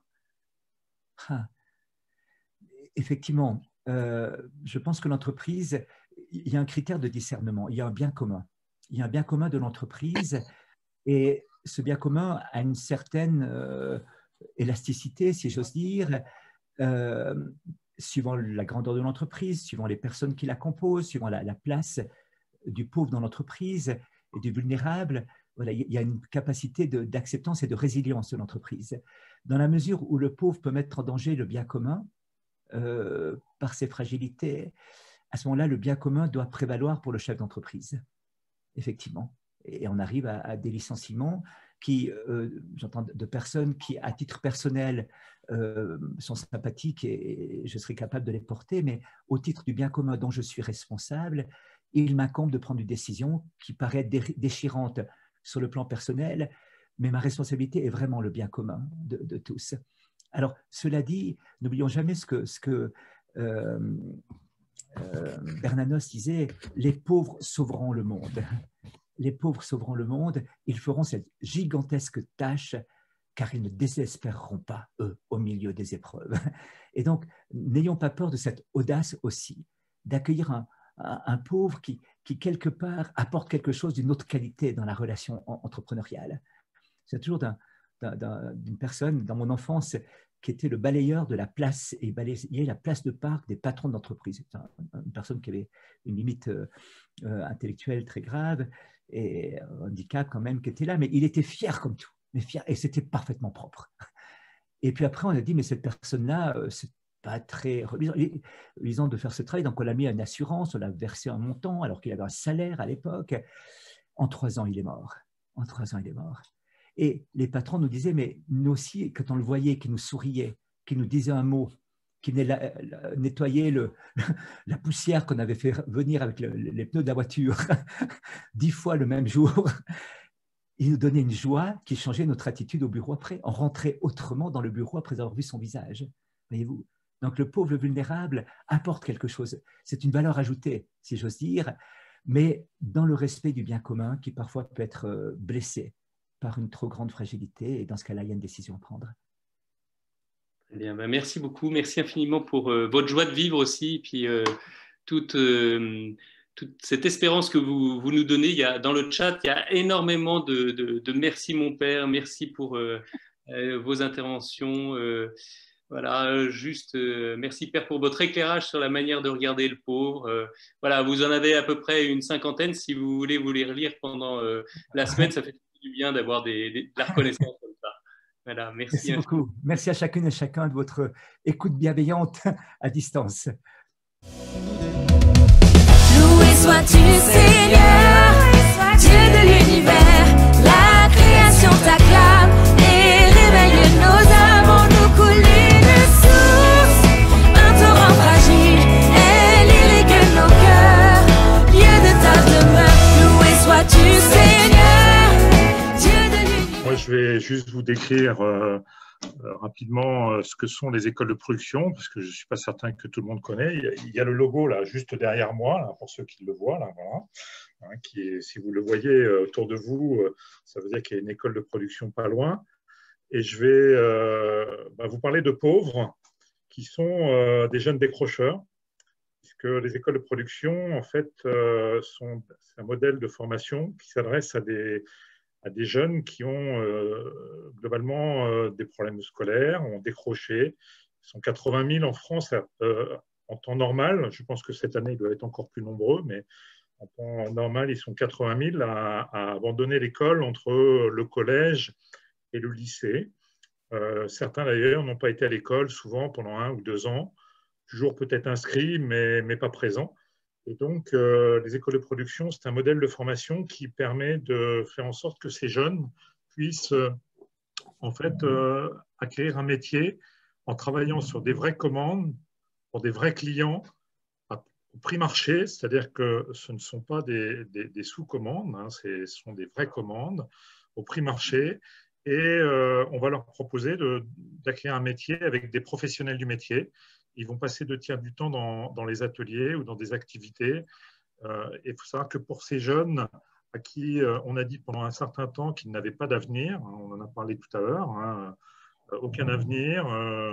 Effectivement, je pense que l'entreprise, il y a un critère de discernement, il y a un bien commun. Il y a un bien commun de l'entreprise et ce bien commun a une certaine élasticité, si j'ose dire, suivant la grandeur de l'entreprise, suivant les personnes qui la composent, suivant la place du pauvre dans l'entreprise et du vulnérable. Voilà, il y a une capacité d'acceptance et de résilience de l'entreprise. Dans la mesure où le pauvre peut mettre en danger le bien commun par ses fragilités, à ce moment-là, le bien commun doit prévaloir pour le chef d'entreprise, effectivement. Et on arrive à des licenciements qui, j'entends de personnes qui, à titre personnel, sont sympathiques et je serai capable de les porter, mais au titre du bien commun dont je suis responsable, il m'incombe de prendre une décision qui paraît déchirante sur le plan personnel, mais ma responsabilité est vraiment le bien commun de tous. Alors, cela dit, n'oublions jamais ce que Bernanos disait, les pauvres sauveront le monde. Les pauvres sauveront le monde, ils feront cette gigantesque tâche car ils ne désespéreront pas, eux, au milieu des épreuves. Et donc, n'ayons pas peur de cette audace aussi, d'accueillir un pauvre qui, quelque part, apporte quelque chose d'une autre qualité dans la relation entrepreneuriale. C'est toujours d'une personne, dans mon enfance, qui était le balayeur de la place, et balayait la place de parc des patrons d'entreprise. Une personne qui avait une limite intellectuelle très grave, et un handicap quand même qui était là, mais il était fier comme tout, mais fier, et c'était parfaitement propre. Et puis après, on a dit, mais cette personne-là, c'est pas très reluisant de faire ce travail. Donc, on l'a mis à une assurance, on l'a versé un montant alors qu'il avait un salaire à l'époque. En 3 ans, il est mort. En 3 ans, il est mort. Et les patrons nous disaient, mais nous aussi, quand on le voyait, qui nous souriait, qui nous disait un mot, qui nettoyait la poussière qu'on avait fait venir avec les pneus de la voiture 10 fois le même jour, il nous donnait une joie qui changeait notre attitude au bureau après. On rentrait autrement dans le bureau après avoir vu son visage. Voyez-vous? Donc le pauvre, le vulnérable apporte quelque chose. C'est une valeur ajoutée, si j'ose dire, mais dans le respect du bien commun qui parfois peut être blessé par une trop grande fragilité. Et dans ce cas-là, il y a une décision à prendre. Eh bien, merci beaucoup. Merci infiniment pour votre joie de vivre aussi. Et puis toute, toute cette espérance que vous nous donnez. Dans le chat, il y a énormément de merci mon père, merci pour vos interventions. Voilà, juste merci Père pour votre éclairage sur la manière de regarder le pauvre. Voilà, vous en avez à peu près une 50aine. Si vous voulez vous les relire pendant la semaine, ça fait du bien d'avoir de la reconnaissance comme ça. Voilà, merci beaucoup. Merci à chacune et chacun de votre écoute bienveillante à distance. Loué sois-tu Seigneur, Dieu de l'univers, la création t'acclame et réveille nos âmes, en nous coule une source, un torrent fragile, elle irrigue nos cœurs, lieu de ta demeure. Loué sois-tu Seigneur, Dieu de l'univers. Moi, je vais juste vous décrire rapidement ce que sont les écoles de production, parce que je ne suis pas certain que tout le monde connaît. Il y a le logo là, juste derrière moi, là, pour ceux qui le voient, là, voilà, hein, qui est, si vous le voyez autour de vous, ça veut dire qu'il y a une école de production pas loin. Et je vais vous parler de pauvres, qui sont des jeunes décrocheurs, puisque les écoles de production, en fait, c'est un modèle de formation qui s'adresse à des jeunes qui ont globalement des problèmes scolaires, ont décroché. Ils sont 80 000 en France en temps normal. Je pense que cette année, ils doivent être encore plus nombreux, mais en temps normal, ils sont 80 000 à abandonner l'école entre le collège et le lycée. Certains, d'ailleurs, n'ont pas été à l'école souvent pendant 1 ou 2 ans, toujours peut-être inscrits, mais pas présents. Et donc, les écoles de production, c'est un modèle de formation qui permet de faire en sorte que ces jeunes puissent en fait acquérir un métier en travaillant sur des vraies commandes pour des vrais clients au prix marché, c'est-à-dire que ce ne sont pas des sous-commandes, hein, ce sont des vraies commandes au prix marché. Et on va leur proposer d'acquérir un métier avec des professionnels du métier. Ils vont passer 2 tiers du temps dans les ateliers ou dans des activités. Il faut savoir que pour ces jeunes à qui on a dit pendant un certain temps qu'ils n'avaient pas d'avenir, on en a parlé tout à l'heure, hein, aucun avenir,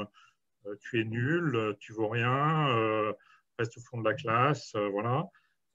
tu es nul, tu vaux rien, reste au fond de la classe, voilà.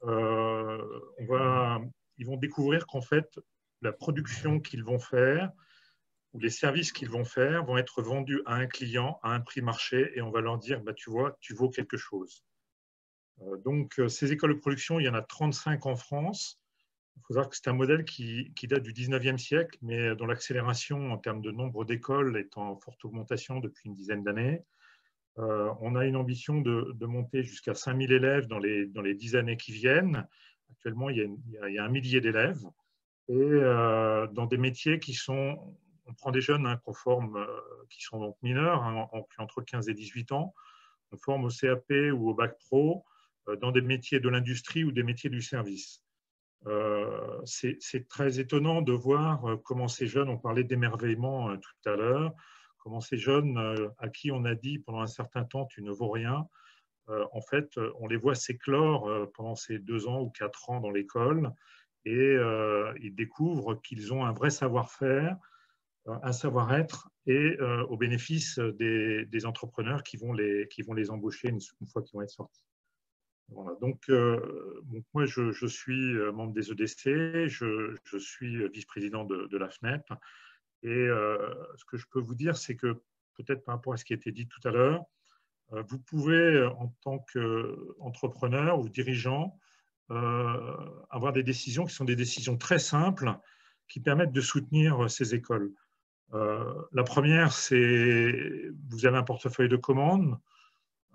Ils vont découvrir qu'en fait, la production qu'ils vont faire, où les services qu'ils vont faire vont être vendus à un client à un prix marché et on va leur dire, tu vois, tu vaux quelque chose. Donc, ces écoles de production, il y en a 35 en France. Il faut savoir que c'est un modèle qui date du 19e siècle, mais dont l'accélération en termes de nombre d'écoles est en forte augmentation depuis une dizaine d'années. On a une ambition de monter jusqu'à 5000 élèves dans les 10 années qui viennent. Actuellement, il y a 1 millier d'élèves. Et dans des métiers qui sont... On prend des jeunes hein, qui sont donc mineurs, hein, entre 15 et 18 ans. On forme au CAP ou au bac pro dans des métiers de l'industrie ou des métiers du service. C'est très étonnant de voir comment ces jeunes, on parlait d'émerveillement tout à l'heure, comment ces jeunes à qui on a dit pendant un certain temps tu ne vaux rien, en fait, on les voit s'éclore pendant ces 2 ans ou 4 ans dans l'école et ils découvrent qu'ils ont un vrai savoir-faire, un savoir-être et au bénéfice des entrepreneurs qui vont les embaucher une fois qu'ils vont être sortis. Voilà. Donc, moi, je suis membre des EDC, je suis vice-président de la FNEP et ce que je peux vous dire, c'est que peut-être par rapport à ce qui a été dit tout à l'heure, vous pouvez, en tant qu'entrepreneur ou dirigeant, avoir des décisions qui sont des décisions très simples qui permettent de soutenir ces écoles. La première, c'est vous avez un portefeuille de commandes.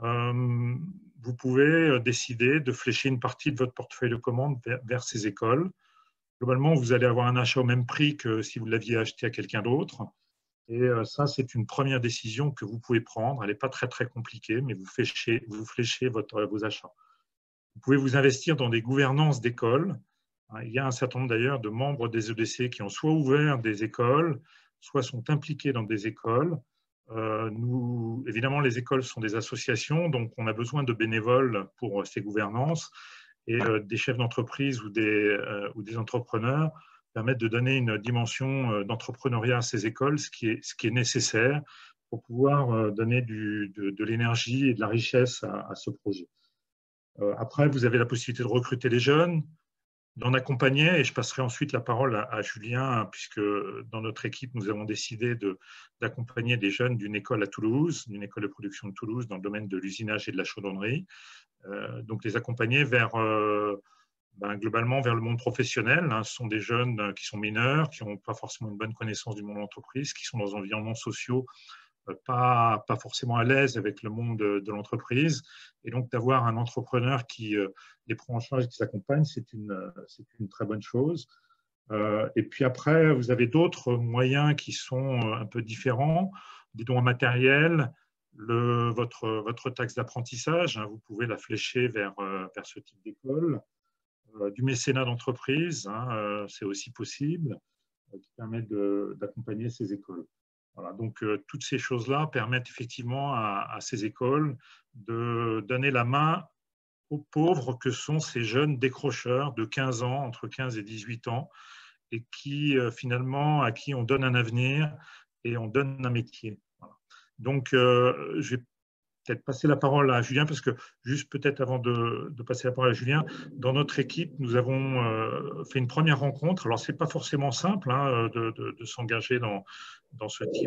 vous pouvez décider de flécher une partie de votre portefeuille de commandes vers ces écoles. Globalement, vous allez avoir un achat au même prix que si vous l'aviez acheté à quelqu'un d'autre. Et ça, c'est une première décision que vous pouvez prendre. Elle n'est pas très, très compliquée, mais vous fléchez vos achats. Vous pouvez vous investir dans des gouvernances d'écoles. Il y a un certain nombre d'ailleurs de membres des EDC qui ont soit ouvert des écoles, soit sont impliqués dans des écoles. Évidemment, les écoles sont des associations, donc on a besoin de bénévoles pour ces gouvernances. Et des chefs d'entreprise ou des entrepreneurs permettent de donner une dimension d'entrepreneuriat à ces écoles, ce qui est nécessaire pour pouvoir donner de l'énergie et de la richesse à ce projet. Après, vous avez la possibilité de recruter les jeunes, d'en accompagner, et je passerai ensuite la parole à Julien, puisque dans notre équipe, nous avons décidé d'accompagner des jeunes d'une école à Toulouse, d'une école de production de Toulouse, dans le domaine de l'usinage et de la chaudronnerie. Donc les accompagner globalement vers le monde professionnel. Ce sont des jeunes qui sont mineurs, qui n'ont pas forcément une bonne connaissance du monde de l'entreprise, qui sont dans des environnements sociaux pas forcément à l'aise avec le monde de l'entreprise. Et donc d'avoir un entrepreneur qui les prend en charge et qui s'accompagne, c'est une très bonne chose. Et puis après, vous avez d'autres moyens qui sont un peu différents, des dons en matériel, votre taxe d'apprentissage, vous pouvez la flécher vers ce type d'école. Du mécénat d'entreprise, c'est aussi possible, qui permet d'accompagner ces écoles. Voilà, donc toutes ces choses-là permettent effectivement à ces écoles de donner la main aux pauvres que sont ces jeunes décrocheurs de 15 ans, entre 15 et 18 ans, et qui finalement, à qui on donne un avenir et on donne un métier. Voilà. Donc, je vais peut-être passer la parole à Julien, parce que juste peut-être avant de passer la parole à Julien, dans notre équipe, nous avons fait une première rencontre. Alors, ce n'est pas forcément simple de s'engager dans ce type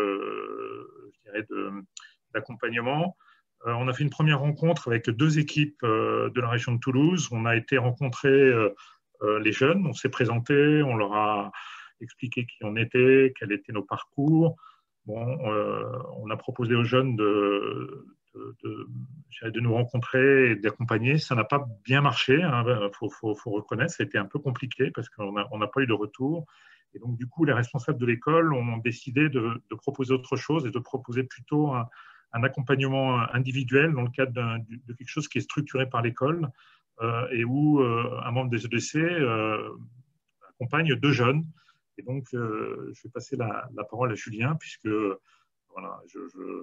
d'accompagnement. On a fait une première rencontre avec 2 équipes de la région de Toulouse. On a été rencontrer les jeunes, on s'est présenté, on leur a expliqué qui on était, quels étaient nos parcours. Bon, on a proposé aux jeunes de nous rencontrer et d'accompagner. Ça n'a pas bien marché, faut reconnaître, ça a été un peu compliqué parce qu'on n'a pas eu de retour. Et donc, du coup, les responsables de l'école ont décidé de proposer autre chose et de proposer plutôt un accompagnement individuel dans le cadre de quelque chose qui est structuré par l'école et où un membre des EDC accompagne 2 jeunes. Et donc, je vais passer la parole à Julien, puisque voilà, je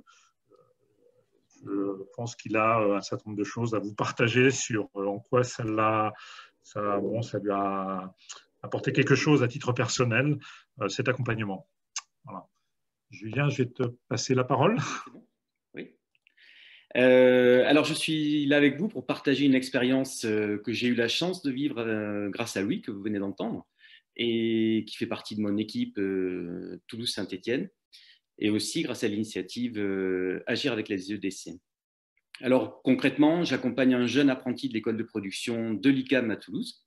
pense qu'il a un certain nombre de choses à vous partager sur en quoi ça lui a apporté quelque chose à titre personnel, cet accompagnement. Voilà. Julien, je vais te passer la parole. Oui. Alors, je suis là avec vous pour partager une expérience que j'ai eu la chance de vivre grâce à Louis, que vous venez d'entendre, et qui fait partie de mon équipe Toulouse-Saint-Étienne, et aussi grâce à l'initiative Agir avec les EDC. Alors concrètement, j'accompagne un jeune apprenti de l'école de production de l'ICAM à Toulouse.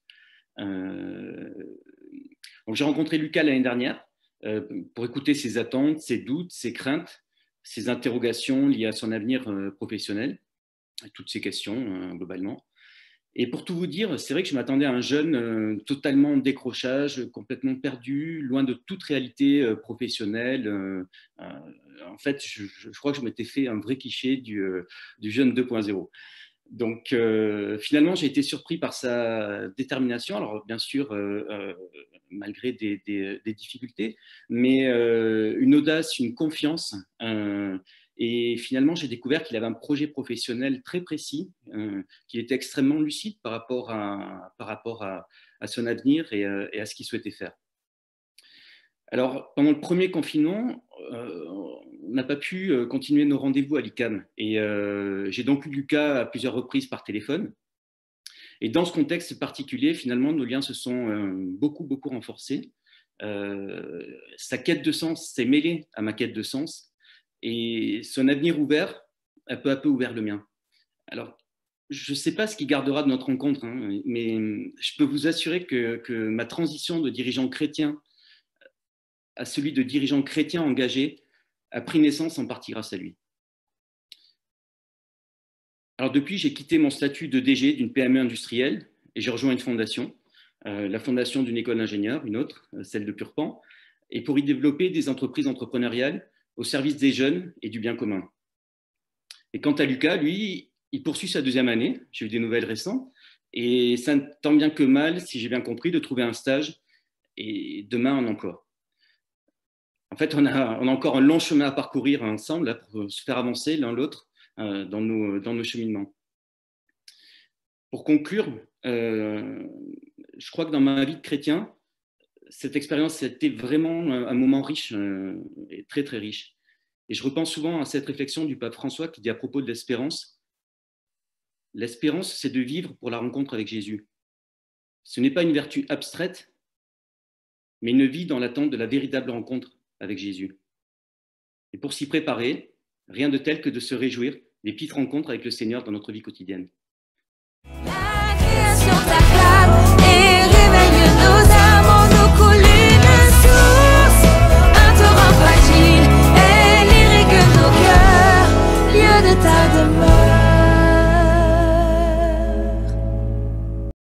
J'ai rencontré Lucas l'année dernière pour écouter ses attentes, ses doutes, ses craintes, ses interrogations liées à son avenir professionnel, toutes ces questions globalement. Et pour tout vous dire, c'est vrai que je m'attendais à un jeune totalement en décrochage, complètement perdu, loin de toute réalité professionnelle. En fait, je crois que je m'étais fait un vrai cliché du jeune 2.0. Donc, finalement, j'ai été surpris par sa détermination. Alors, bien sûr, malgré des difficultés, mais une audace, une confiance. Et finalement, j'ai découvert qu'il avait un projet professionnel très précis, qu'il était extrêmement lucide par rapport à son avenir et à ce qu'il souhaitait faire. Alors, pendant le premier confinement, on n'a pas pu continuer nos rendez-vous à l'ICAM. Et j'ai donc eu Lucas à plusieurs reprises par téléphone. Et dans ce contexte particulier, finalement, nos liens se sont beaucoup renforcés. Sa quête de sens s'est mêlée à ma quête de sens. Et son avenir ouvert a peu à peu ouvert le mien. Alors, je ne sais pas ce qu'il gardera de notre rencontre, mais je peux vous assurer que ma transition de dirigeant chrétien à celui de dirigeant chrétien engagé a pris naissance en partie grâce à lui. Alors depuis, j'ai quitté mon statut de DG d'une PME industrielle et j'ai rejoint une fondation, la fondation d'une école d'ingénieurs, une autre, celle de Purpan, et pour y développer des entreprises entrepreneuriales au service des jeunes et du bien commun. Et quant à Lucas, lui, il poursuit sa 2e année, j'ai eu des nouvelles récentes, et ça tant bien que mal, si j'ai bien compris, de trouver un stage et demain un emploi. En fait, on a encore un long chemin à parcourir ensemble là, pour se faire avancer l'un l'autre dans nos cheminements. Pour conclure, je crois que dans ma vie de chrétien, cette expérience a été vraiment un moment riche et très très riche. Et je repense souvent à cette réflexion du pape François qui dit à propos de l'espérance: l'espérance, c'est de vivre pour la rencontre avec Jésus. Ce n'est pas une vertu abstraite, mais une vie dans l'attente de la véritable rencontre avec Jésus. Et pour s'y préparer, rien de tel que de se réjouir des petites rencontres avec le Seigneur dans notre vie quotidienne. La création t'acclame.